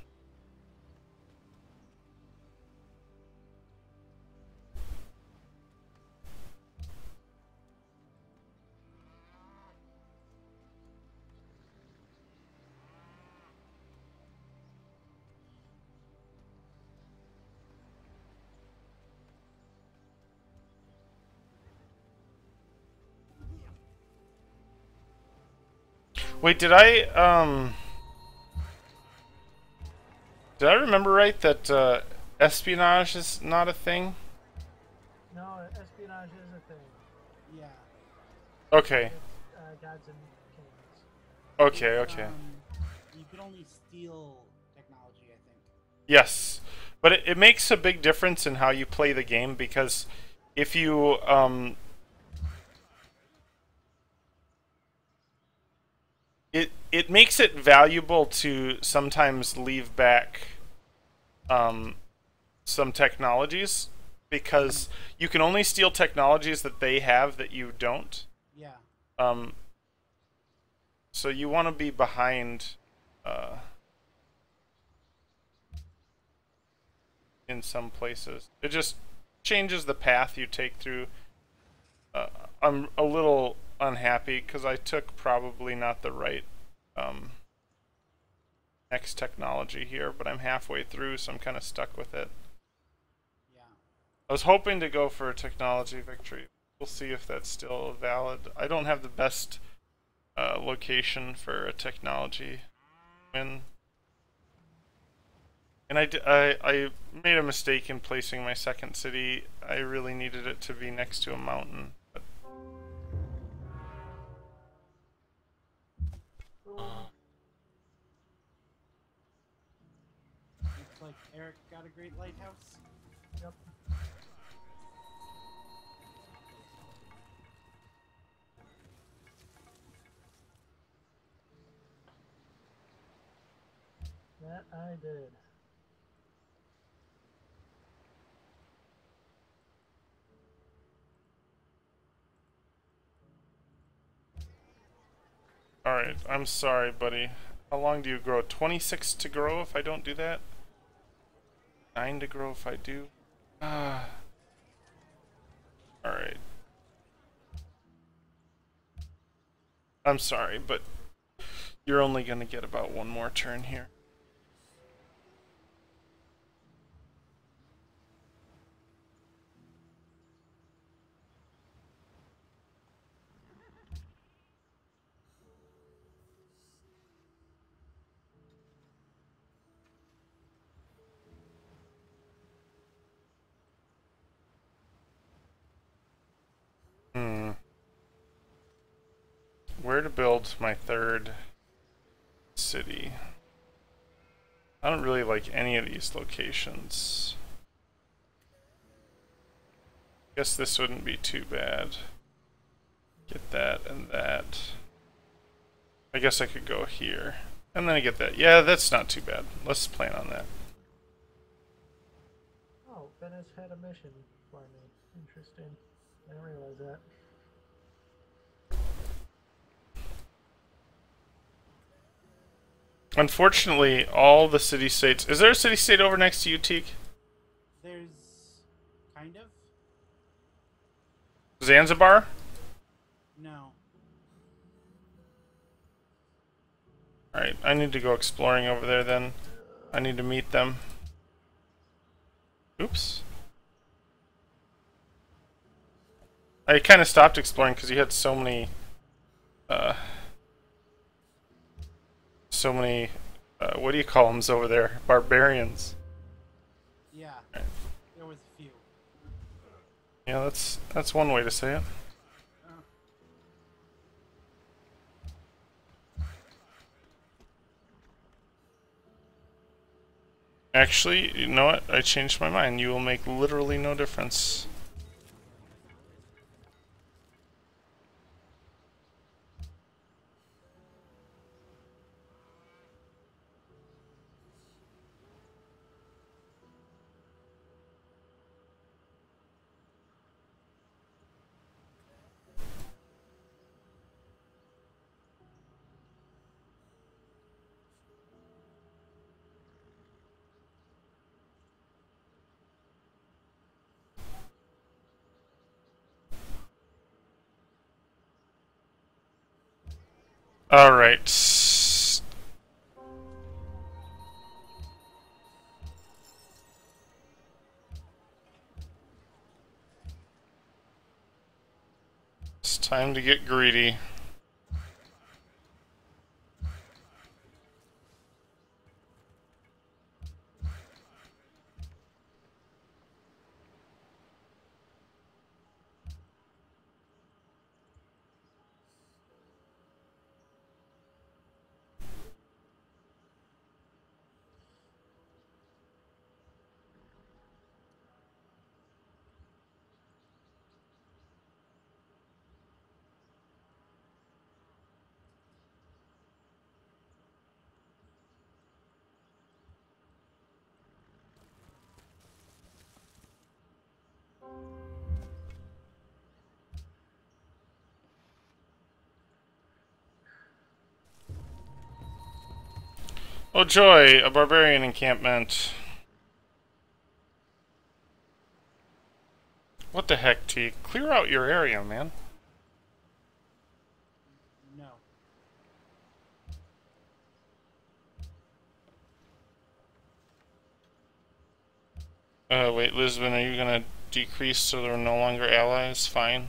Wait, did I remember right that espionage is not a thing? No, espionage is a thing. Yeah. Okay. It's, gods and kings. Okay, It's, okay. You can only steal technology, I think. Yes. But it makes a big difference in how you play the game, because if you it makes it valuable to sometimes leave back some technologies, because you can only steal technologies that they have that you don't. Yeah. So you want to be behind in some places. It just changes the path you take through. I'm a little unhappy because I took probably not the right next technology here, but I'm halfway through, so I'm kind of stuck with it. Yeah. I was hoping to go for a technology victory. We'll see if that's still valid. I don't have the best location for a technology win. And I made a mistake in placing my second city. I really needed it to be next to a mountain. But Looks like Eric got a great lighthouse. Yep. That I did. alright, I'm sorry, buddy. How long do you grow? 26 to grow if I don't do that? 9 to grow if I do? Ah. Alright. I'm sorry, but you're only gonna get about 1 more turn here. Where to build my 3rd city? I don't really like any of these locations. Guess this wouldn't be too bad. Get that and that. I guess I could go here. And then I get that. Yeah, that's not too bad. Let's plan on that. Oh, Venice had a mission for me. Interesting. I didn't realize that. Unfortunately, all the city-states... Is there a city-state over next to you, Teak? There's kind of. Zanzibar? No. Alright, I need to go exploring over there then. I need to meet them. Oops. I kind of stopped exploring because you had so many... what do you call them over there? Barbarians. Yeah. Right. There was a few. Yeah, that's one way to say it. Actually, you know what? I changed my mind. You will make literally no difference. Alright. It's time to get greedy. Oh joy, a barbarian encampment. What the heck, T? Clear out your area, man. No. Wait, Lisbon, are you gonna decrease so they're no longer allies? Fine.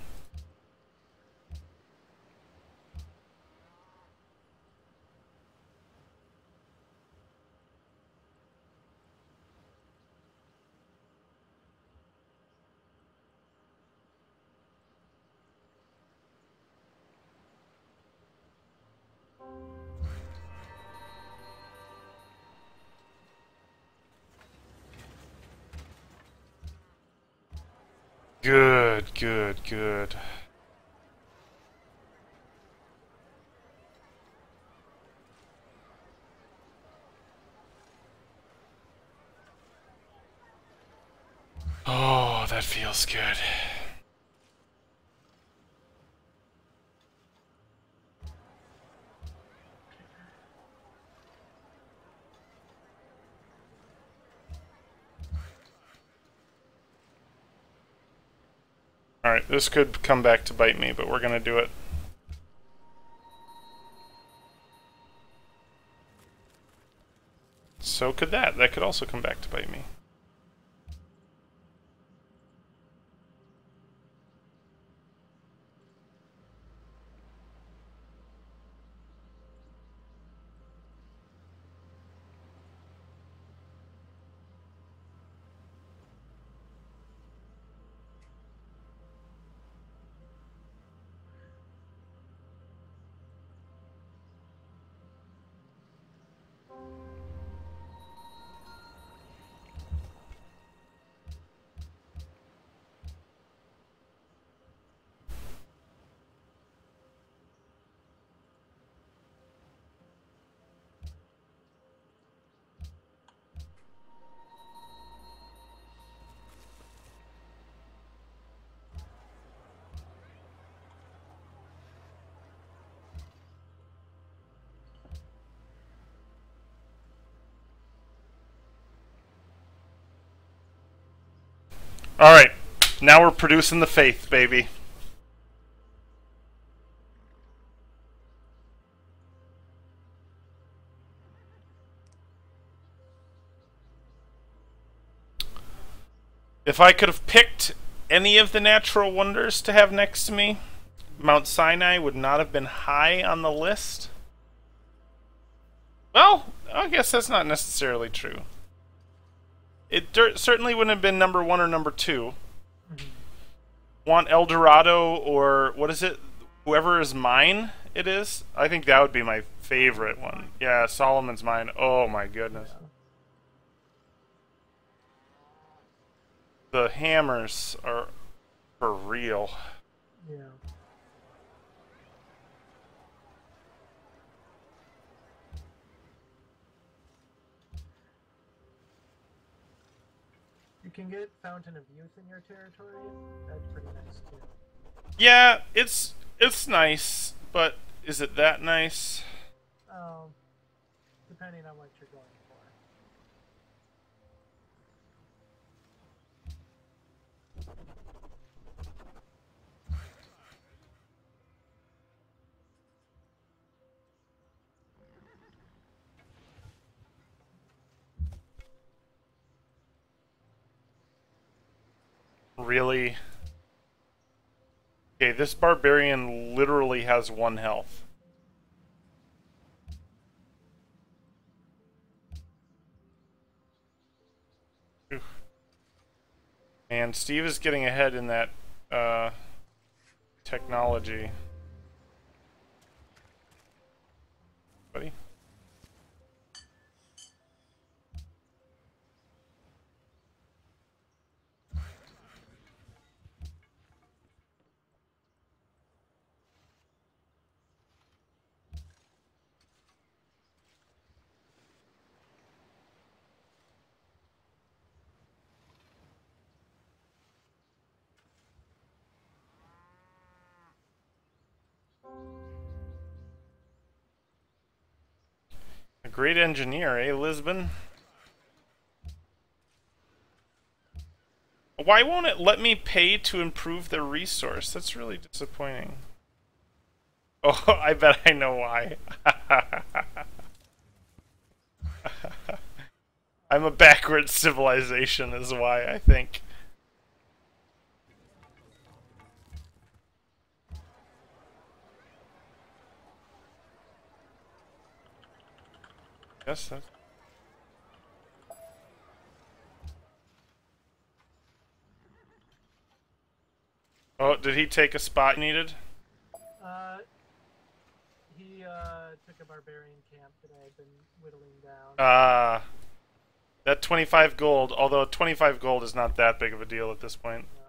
Good, good, good. Oh, that feels good. Alright, this could come back to bite me, but we're gonna do it. So could that. That could also come back to bite me. Alright, now we're producing the faith, baby. If I could have picked any of the natural wonders to have next to me, Mount Sinai would not have been high on the list. Well, I guess that's not necessarily true. It certainly wouldn't have been number 1 or number 2. Want El Dorado or what is it? Whoever is mine, it is. I think that would be my favorite one. Yeah, Solomon's Mine. Oh my goodness. The hammers are for real. Yeah. You can get Fountain of Youth in your territory. That's pretty nice too. Yeah, it's nice, but is it that nice? Depending on what you're going for. really... Okay, this barbarian literally has 1 health. Oof. And Steve is getting ahead in that technology. Buddy? A great engineer, eh, Lisbon? Why won't it let me pay to improve the resource? That's really disappointing. Oh, I bet I know why. I'm a backward civilization is why, I think. Yes, that's... Oh, did he take a spot needed? He took a barbarian camp that I had been whittling down. That 25 gold, although 25 gold is not that big of a deal at this point. No.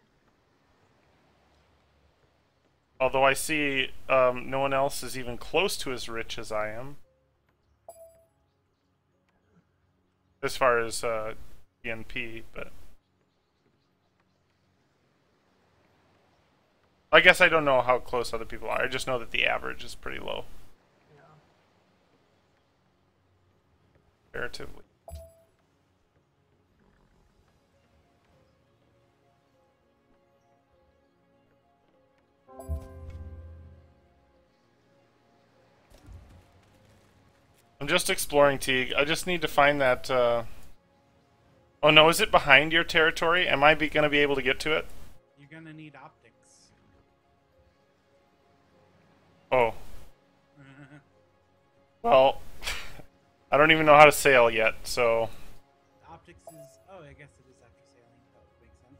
Although I see no one else is even close to as rich as I am. As far as ENP, but... I guess I don't know how close other people are. I just know that the average is pretty low. Yeah. Comparatively. I'm just exploring, Teague. I just need to find that... Oh no, is it behind your territory? Am I gonna be able to get to it? You're gonna need optics. Oh. Well, I don't even know how to sail yet, so... Optics is... Oh, I guess it is after sailing. That would make sense.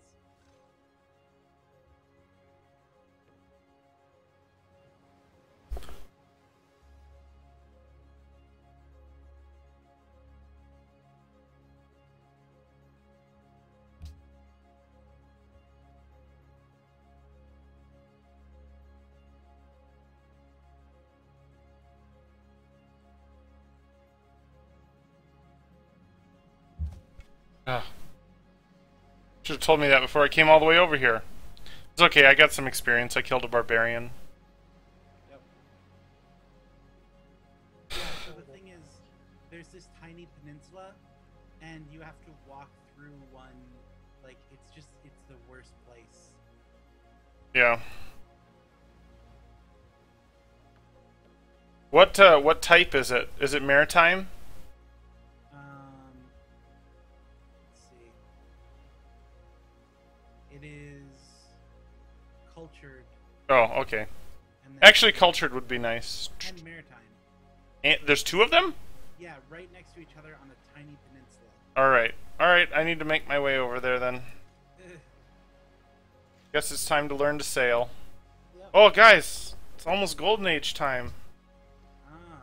Should have told me that before I came all the way over here. It's okay, I got some experience. I killed a barbarian. Yep. Yeah, so the thing is, there's this tiny peninsula, and you have to walk through one, like, it's the worst place. Yeah. What type is it? Is it maritime? Let's see. It is cultured. Oh, okay. And then Actually, cultured would be nice. and maritime. And there's 2 of them? Yeah, right next to each other on a tiny peninsula. Alright. Alright, I need to make my way over there then. Guess it's time to learn to sail. Yep. Oh, guys! It's almost Golden Age time. Ah.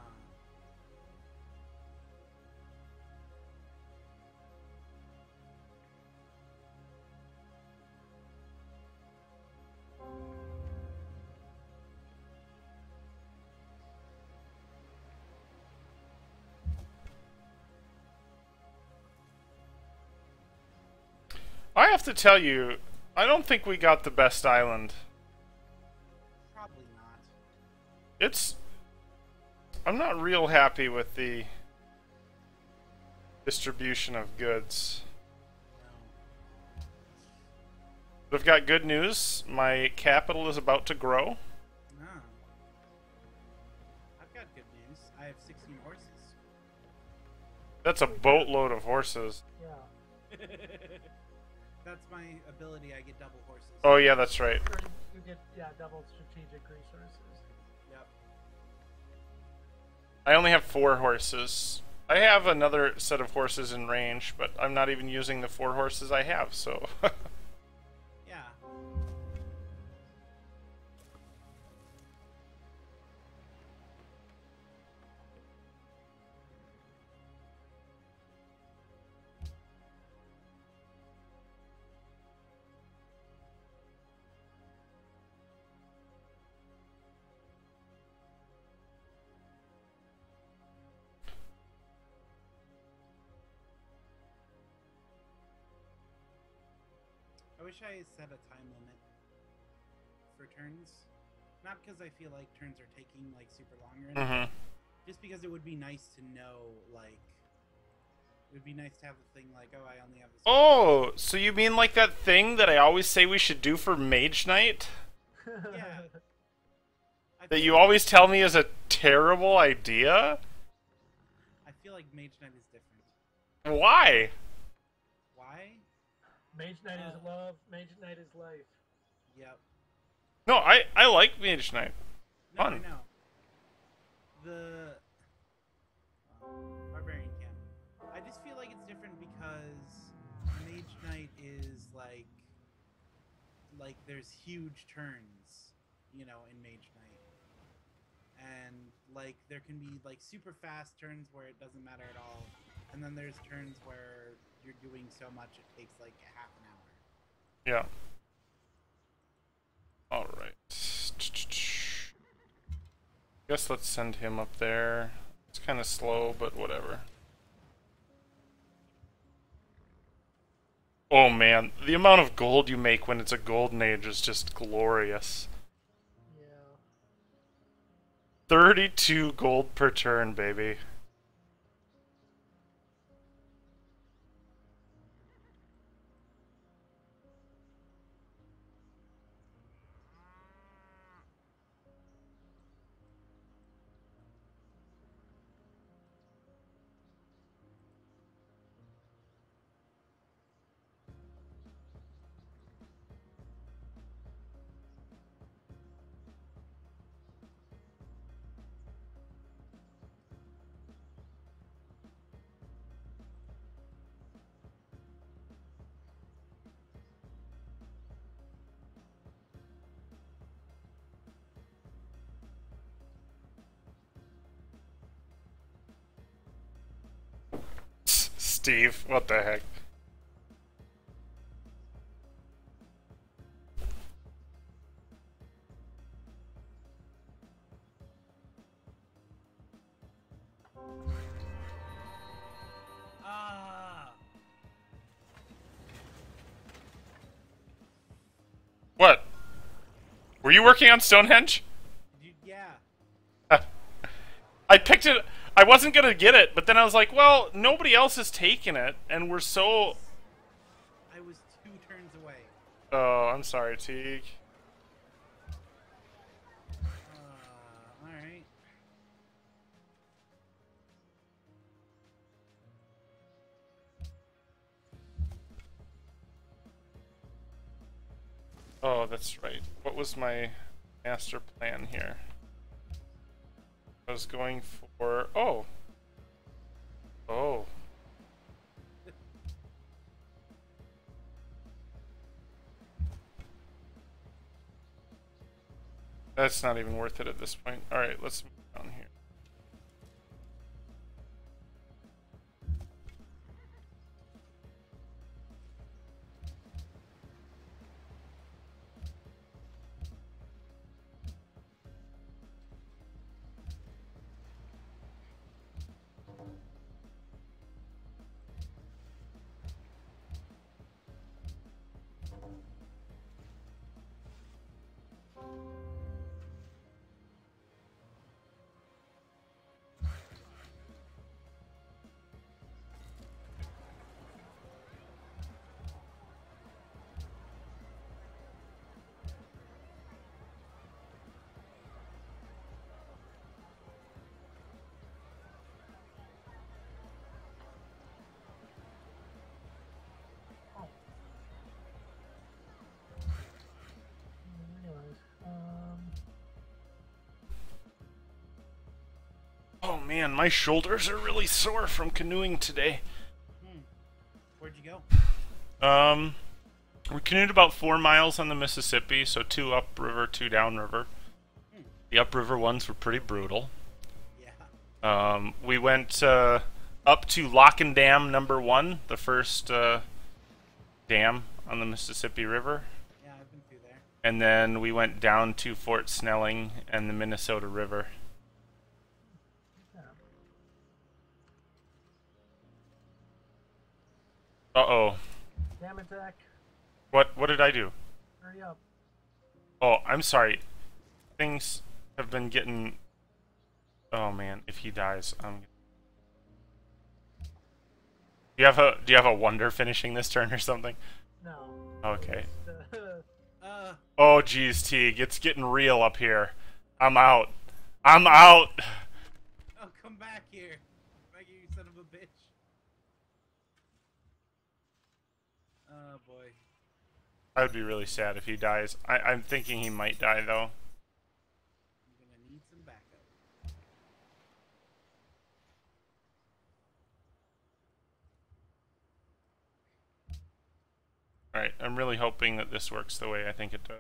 I have to tell you, I don't think we got the best island. Probably not. It's... I'm not real happy with the distribution of goods. No. But I've got good news. My capital is about to grow. No. I've got good news. I have 16 horses. That's a boatload of horses. Yeah. That's my ability. I get double horses. Oh yeah, that's right. Or you get double strategic resources. Yep. I only have 4 horses. I have another set of horses in range, but I'm not even using the 4 horses I have, so... Yeah. I wish I set a time limit for turns. Not because I feel like turns are taking like super long or anything. Just because it would be nice to know, like, it would be nice to have a thing like, oh, I only have this. Oh, so you mean like that thing that I always say we should do for Mage Knight? Yeah. That you always tell me is a terrible idea? I feel like Mage Knight is different. Why? Why? Mage Knight is love. Mage Knight is life. Yep. No, I like Mage Knight. No, Fun. I know. The Barbarian Camp. I just feel like it's different because Mage Knight is like there's huge turns, you know, in Mage Knight. And like there can be like super fast turns where it doesn't matter at all. And then there's turns where you're doing so much it takes like a half an hour. Yeah. Alright. Guess let's send him up there. It's kind of slow, but whatever. Oh man, the amount of gold you make when it's a golden age is just glorious. Yeah. 32 gold per turn, baby. Steve, what the heck? What? Were you working on Stonehenge? Yeah. I picked it. I wasn't gonna get it, but then I was like, well, nobody else has taken it, and we're so... I was 2 turns away. Oh, I'm sorry, Teague. Alright. Oh, that's right. What was my master plan here? I was going for... Oh! Oh. That's not even worth it at this point. Alright, let's move down here. Oh man, my shoulders are really sore from canoeing today. Where'd you go? We canoed about 4 miles on the Mississippi, so 2 upriver, 2 downriver. The upriver ones were pretty brutal. Yeah. We went up to Lock and Dam number 1, the first dam on the Mississippi River. Yeah, I've been through there. And then we went down to Fort Snelling and the Minnesota River. Uh-oh. Damn it, Zach. What did I do? Hurry up. Oh, I'm sorry. Things have been getting... Oh man, if he dies, I'm... Do you have a wonder finishing this turn or something? No. Okay. Uh. Oh geez, Teague, it's getting real up here. I'm out. I'm out! Oh, come back here. Back here, you son of a bitch. Oh boy. I would be really sad if he dies. I'm thinking he might die, though. I'm gonna need some backup. Alright, I'm really hoping that this works the way I think it does.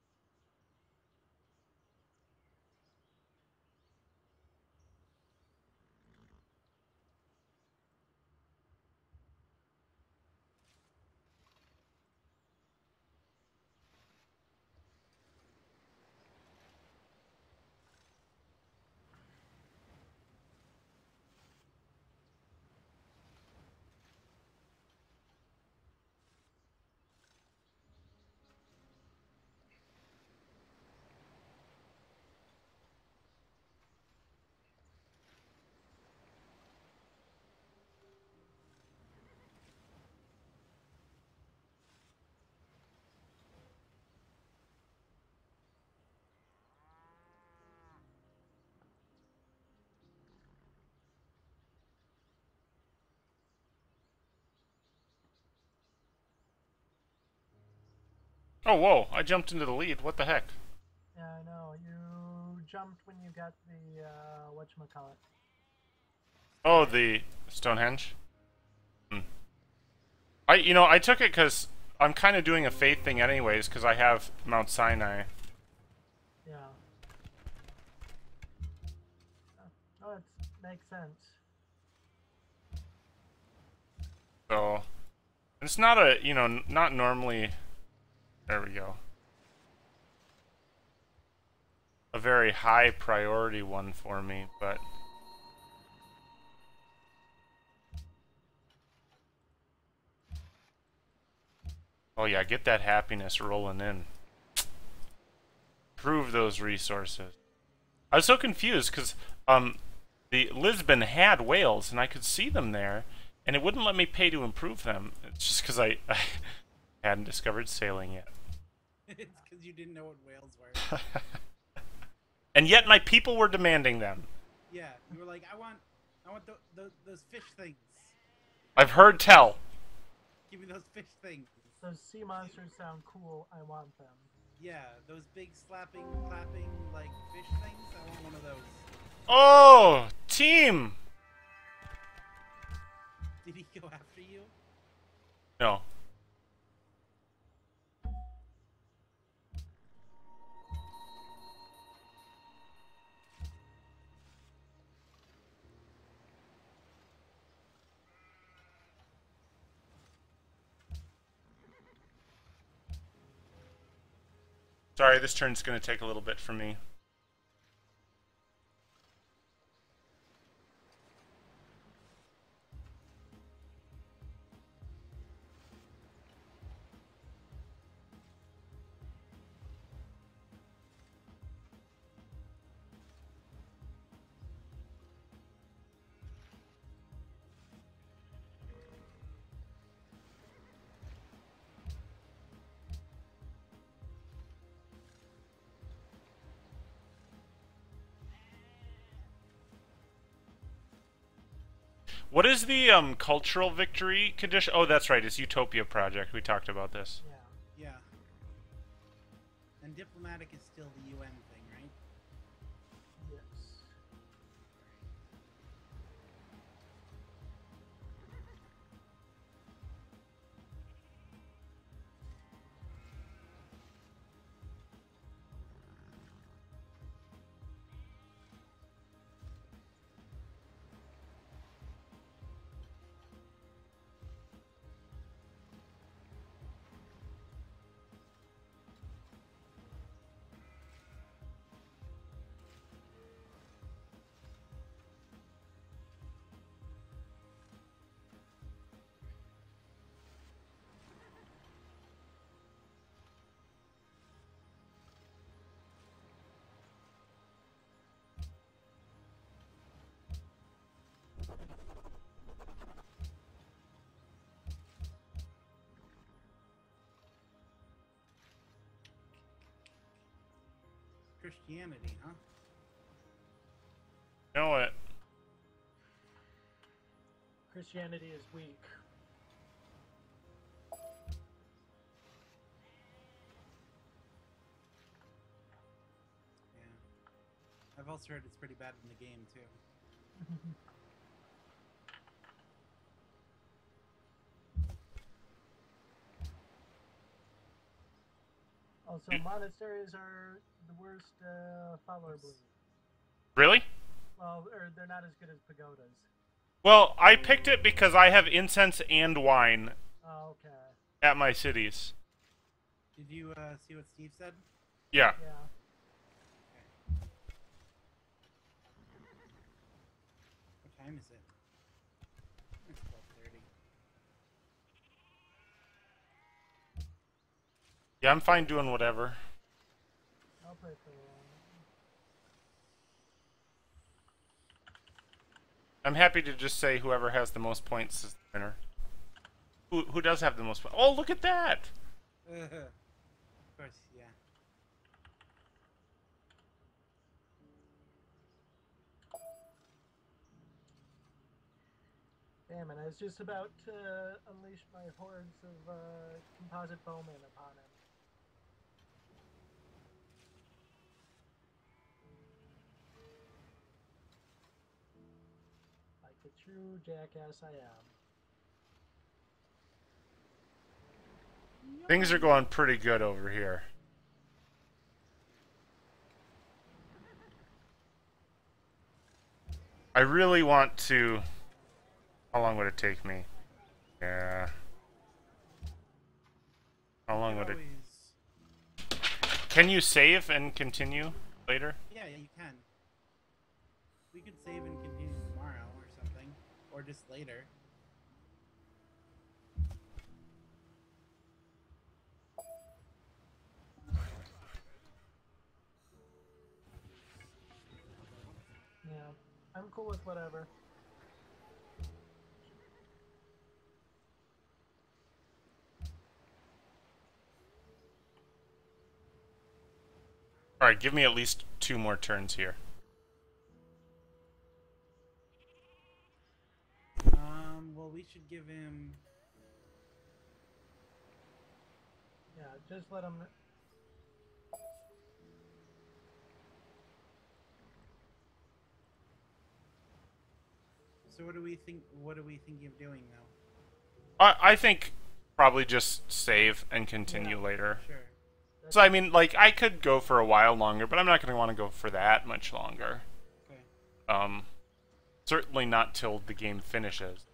Oh, whoa, I jumped into the lead. What the heck? Yeah, I know. You jumped when you got the, whatchamacallit. Oh, the Stonehenge? I took it because I'm kind of doing a faith thing anyways, because I have Mount Sinai. Yeah. Oh, it makes sense. So, it's not a, not normally, there we go, a very high priority one for me, but... Oh yeah, get that happiness rolling in. Prove those resources. I was so confused because the Lisbon had whales and I could see them there, and it wouldn't let me pay to improve them. It's just because I hadn't discovered sailing yet. It's because you didn't know what whales were. And yet my people were demanding them. Yeah, you were like, I want those fish things. I've heard tell. Give me those fish things. Those sea monsters sound cool. I want them. Yeah, those big slapping, clapping, like, fish things. I want one of those. Oh, team! Did he go after you? No. Sorry, this turn's gonna take a little bit for me. What is the cultural victory condition? Oh, that's right. It's Utopia Project. We talked about this. Yeah. Yeah. And diplomatic is still the UN thing, right? Yes. Christianity, huh? Know it. Christianity is weak. Yeah. I've also heard it's pretty bad in the game, too. Also, monasteries are the worst follower bleed. Really? Well, or they're not as good as pagodas. Well, I picked it because I have incense and wine Oh, okay. at my cities. Did you see what Steve said? Yeah. Yeah. What time is it? It's 12:30. Yeah, I'm fine doing whatever. I'll play for a while. I'm happy to just say whoever has the most points is the winner. Who does have the most points? Oh, look at that! Of course, yeah. Damn it, I was just about to unleash my hordes of composite bowmen upon him. Like the true jackass I am. Things are going pretty good over here. I really want to... How long would it take me? Yeah. How long would it... Can you save and continue later? Yeah, you can. We could save and continue tomorrow or something. Or just later. Yeah, I'm cool with whatever. Alright, give me at least 2 more turns here. Well, we should give him... Yeah, just let him... So what do we think? What are we thinking of doing, though? I think probably just save and continue later. Sure. So, I mean, like, I could go for a while longer, but I'm not going to want to go for that much longer. Okay. Certainly not till the game finishes.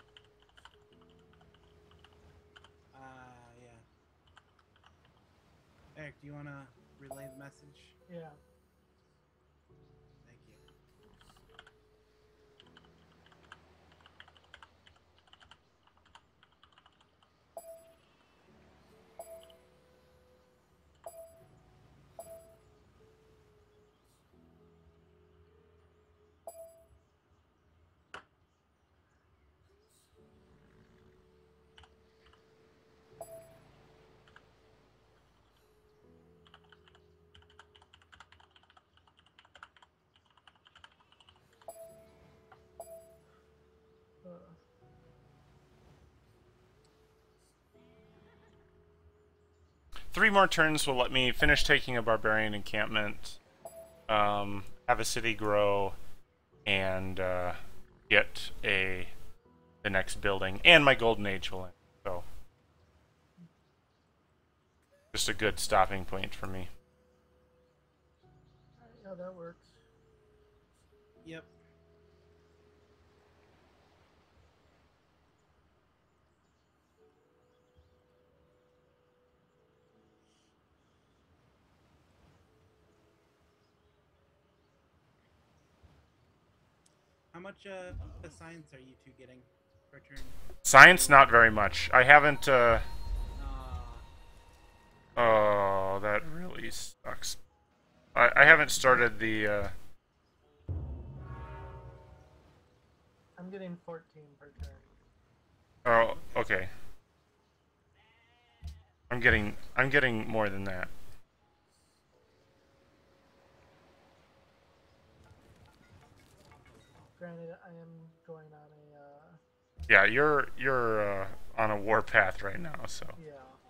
Yeah. Eric, do you want to relay the message? Yeah. Thank you. Uh, 3 more turns will let me finish taking a barbarian encampment, have a city grow, and get the next building, and my golden age will end. So, just a good stopping point for me. yeah, that works. Yep. How much science are you two getting per turn? Science, not very much. I haven't, Uh, oh, that really sucks. I haven't started the, I'm getting 14 per turn. Oh, okay. I'm getting more than that. Granted, I am going on a Yeah, you're on a warpath right now, so. yeah.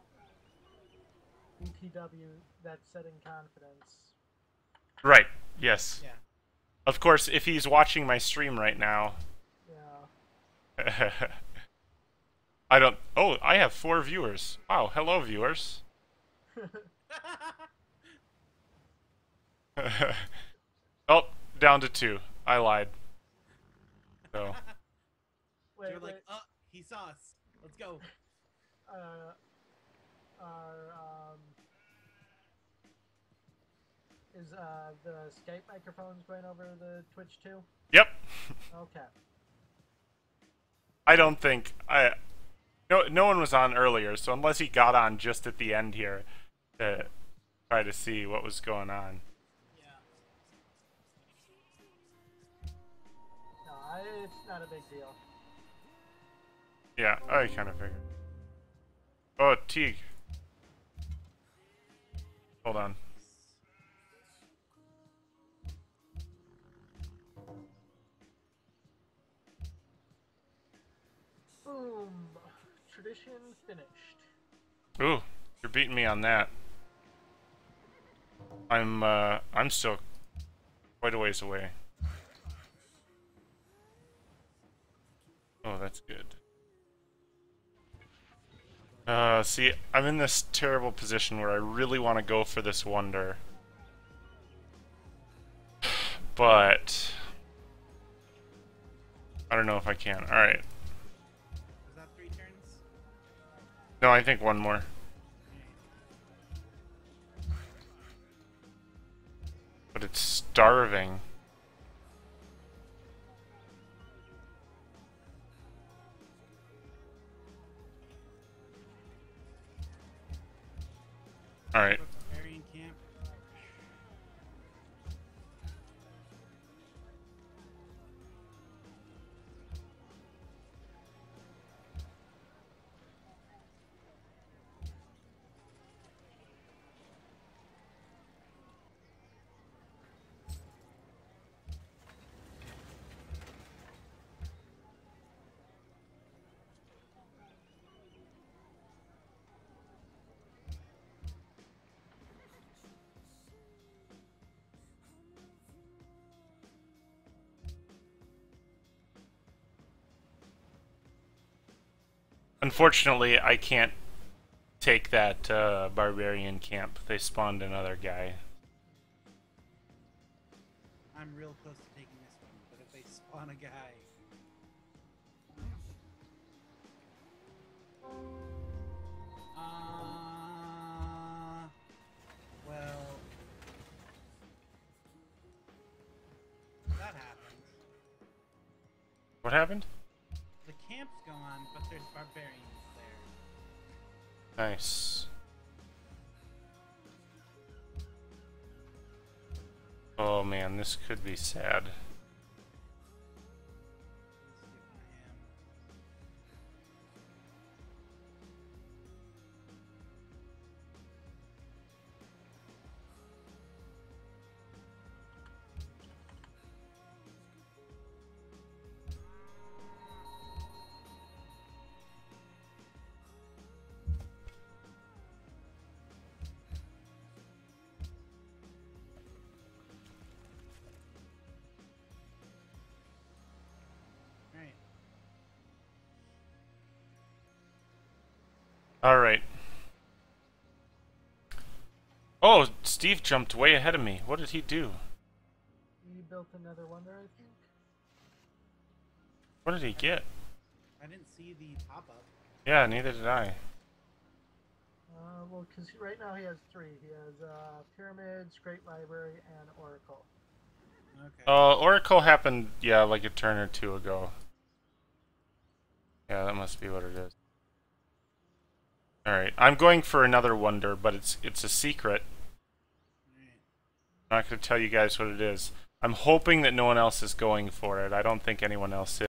BTW, that's setting confidence. Right. Yes. Yeah. Of course, if he's watching my stream right now. Yeah. I don't. Oh, I have 4 viewers. Wow. Hello, viewers. Oh, down to 2. I lied. So. Wait, You're like, he saw us. Let's go. Is the Skype microphones going over the Twitch too? Yep. Okay. I don't think no one was on earlier, so unless he got on just at the end here to try to see what was going on. Yeah. No, it's not a big deal. Yeah, I kind of figured. Oh, Teague. Hold on. Boom. Tradition finished. Ooh, you're beating me on that. I'm still quite a ways away. Oh, that's good. See, I'm in this terrible position where I really want to go for this wonder. But I don't know if I can. Alright. Was that 3 turns? No, I think 1 more. But it's starving. Alright. Barbarian camp. Unfortunately, I can't take that barbarian camp. They spawned another guy. I'm real close to taking this one, but if they spawn a guy. Well, that happened. What happened? The camp's gone, but there's barbarians there. Nice. Oh man, this could be sad. Let's skip my ham. Alright. Oh, Steve jumped way ahead of me. What did he do? You built another wonder, I think? What did he get? I didn't see the pop-up. Yeah, neither did I. Well, because right now he has 3. He has Pyramids, Great Library, and Oracle. Okay. Oracle happened, yeah, like a turn or 2 ago. Yeah, that must be what it is. Alright, I'm going for another wonder, but it's a secret. I'm not going to tell you guys what it is. I'm hoping that no one else is going for it. I don't think anyone else is.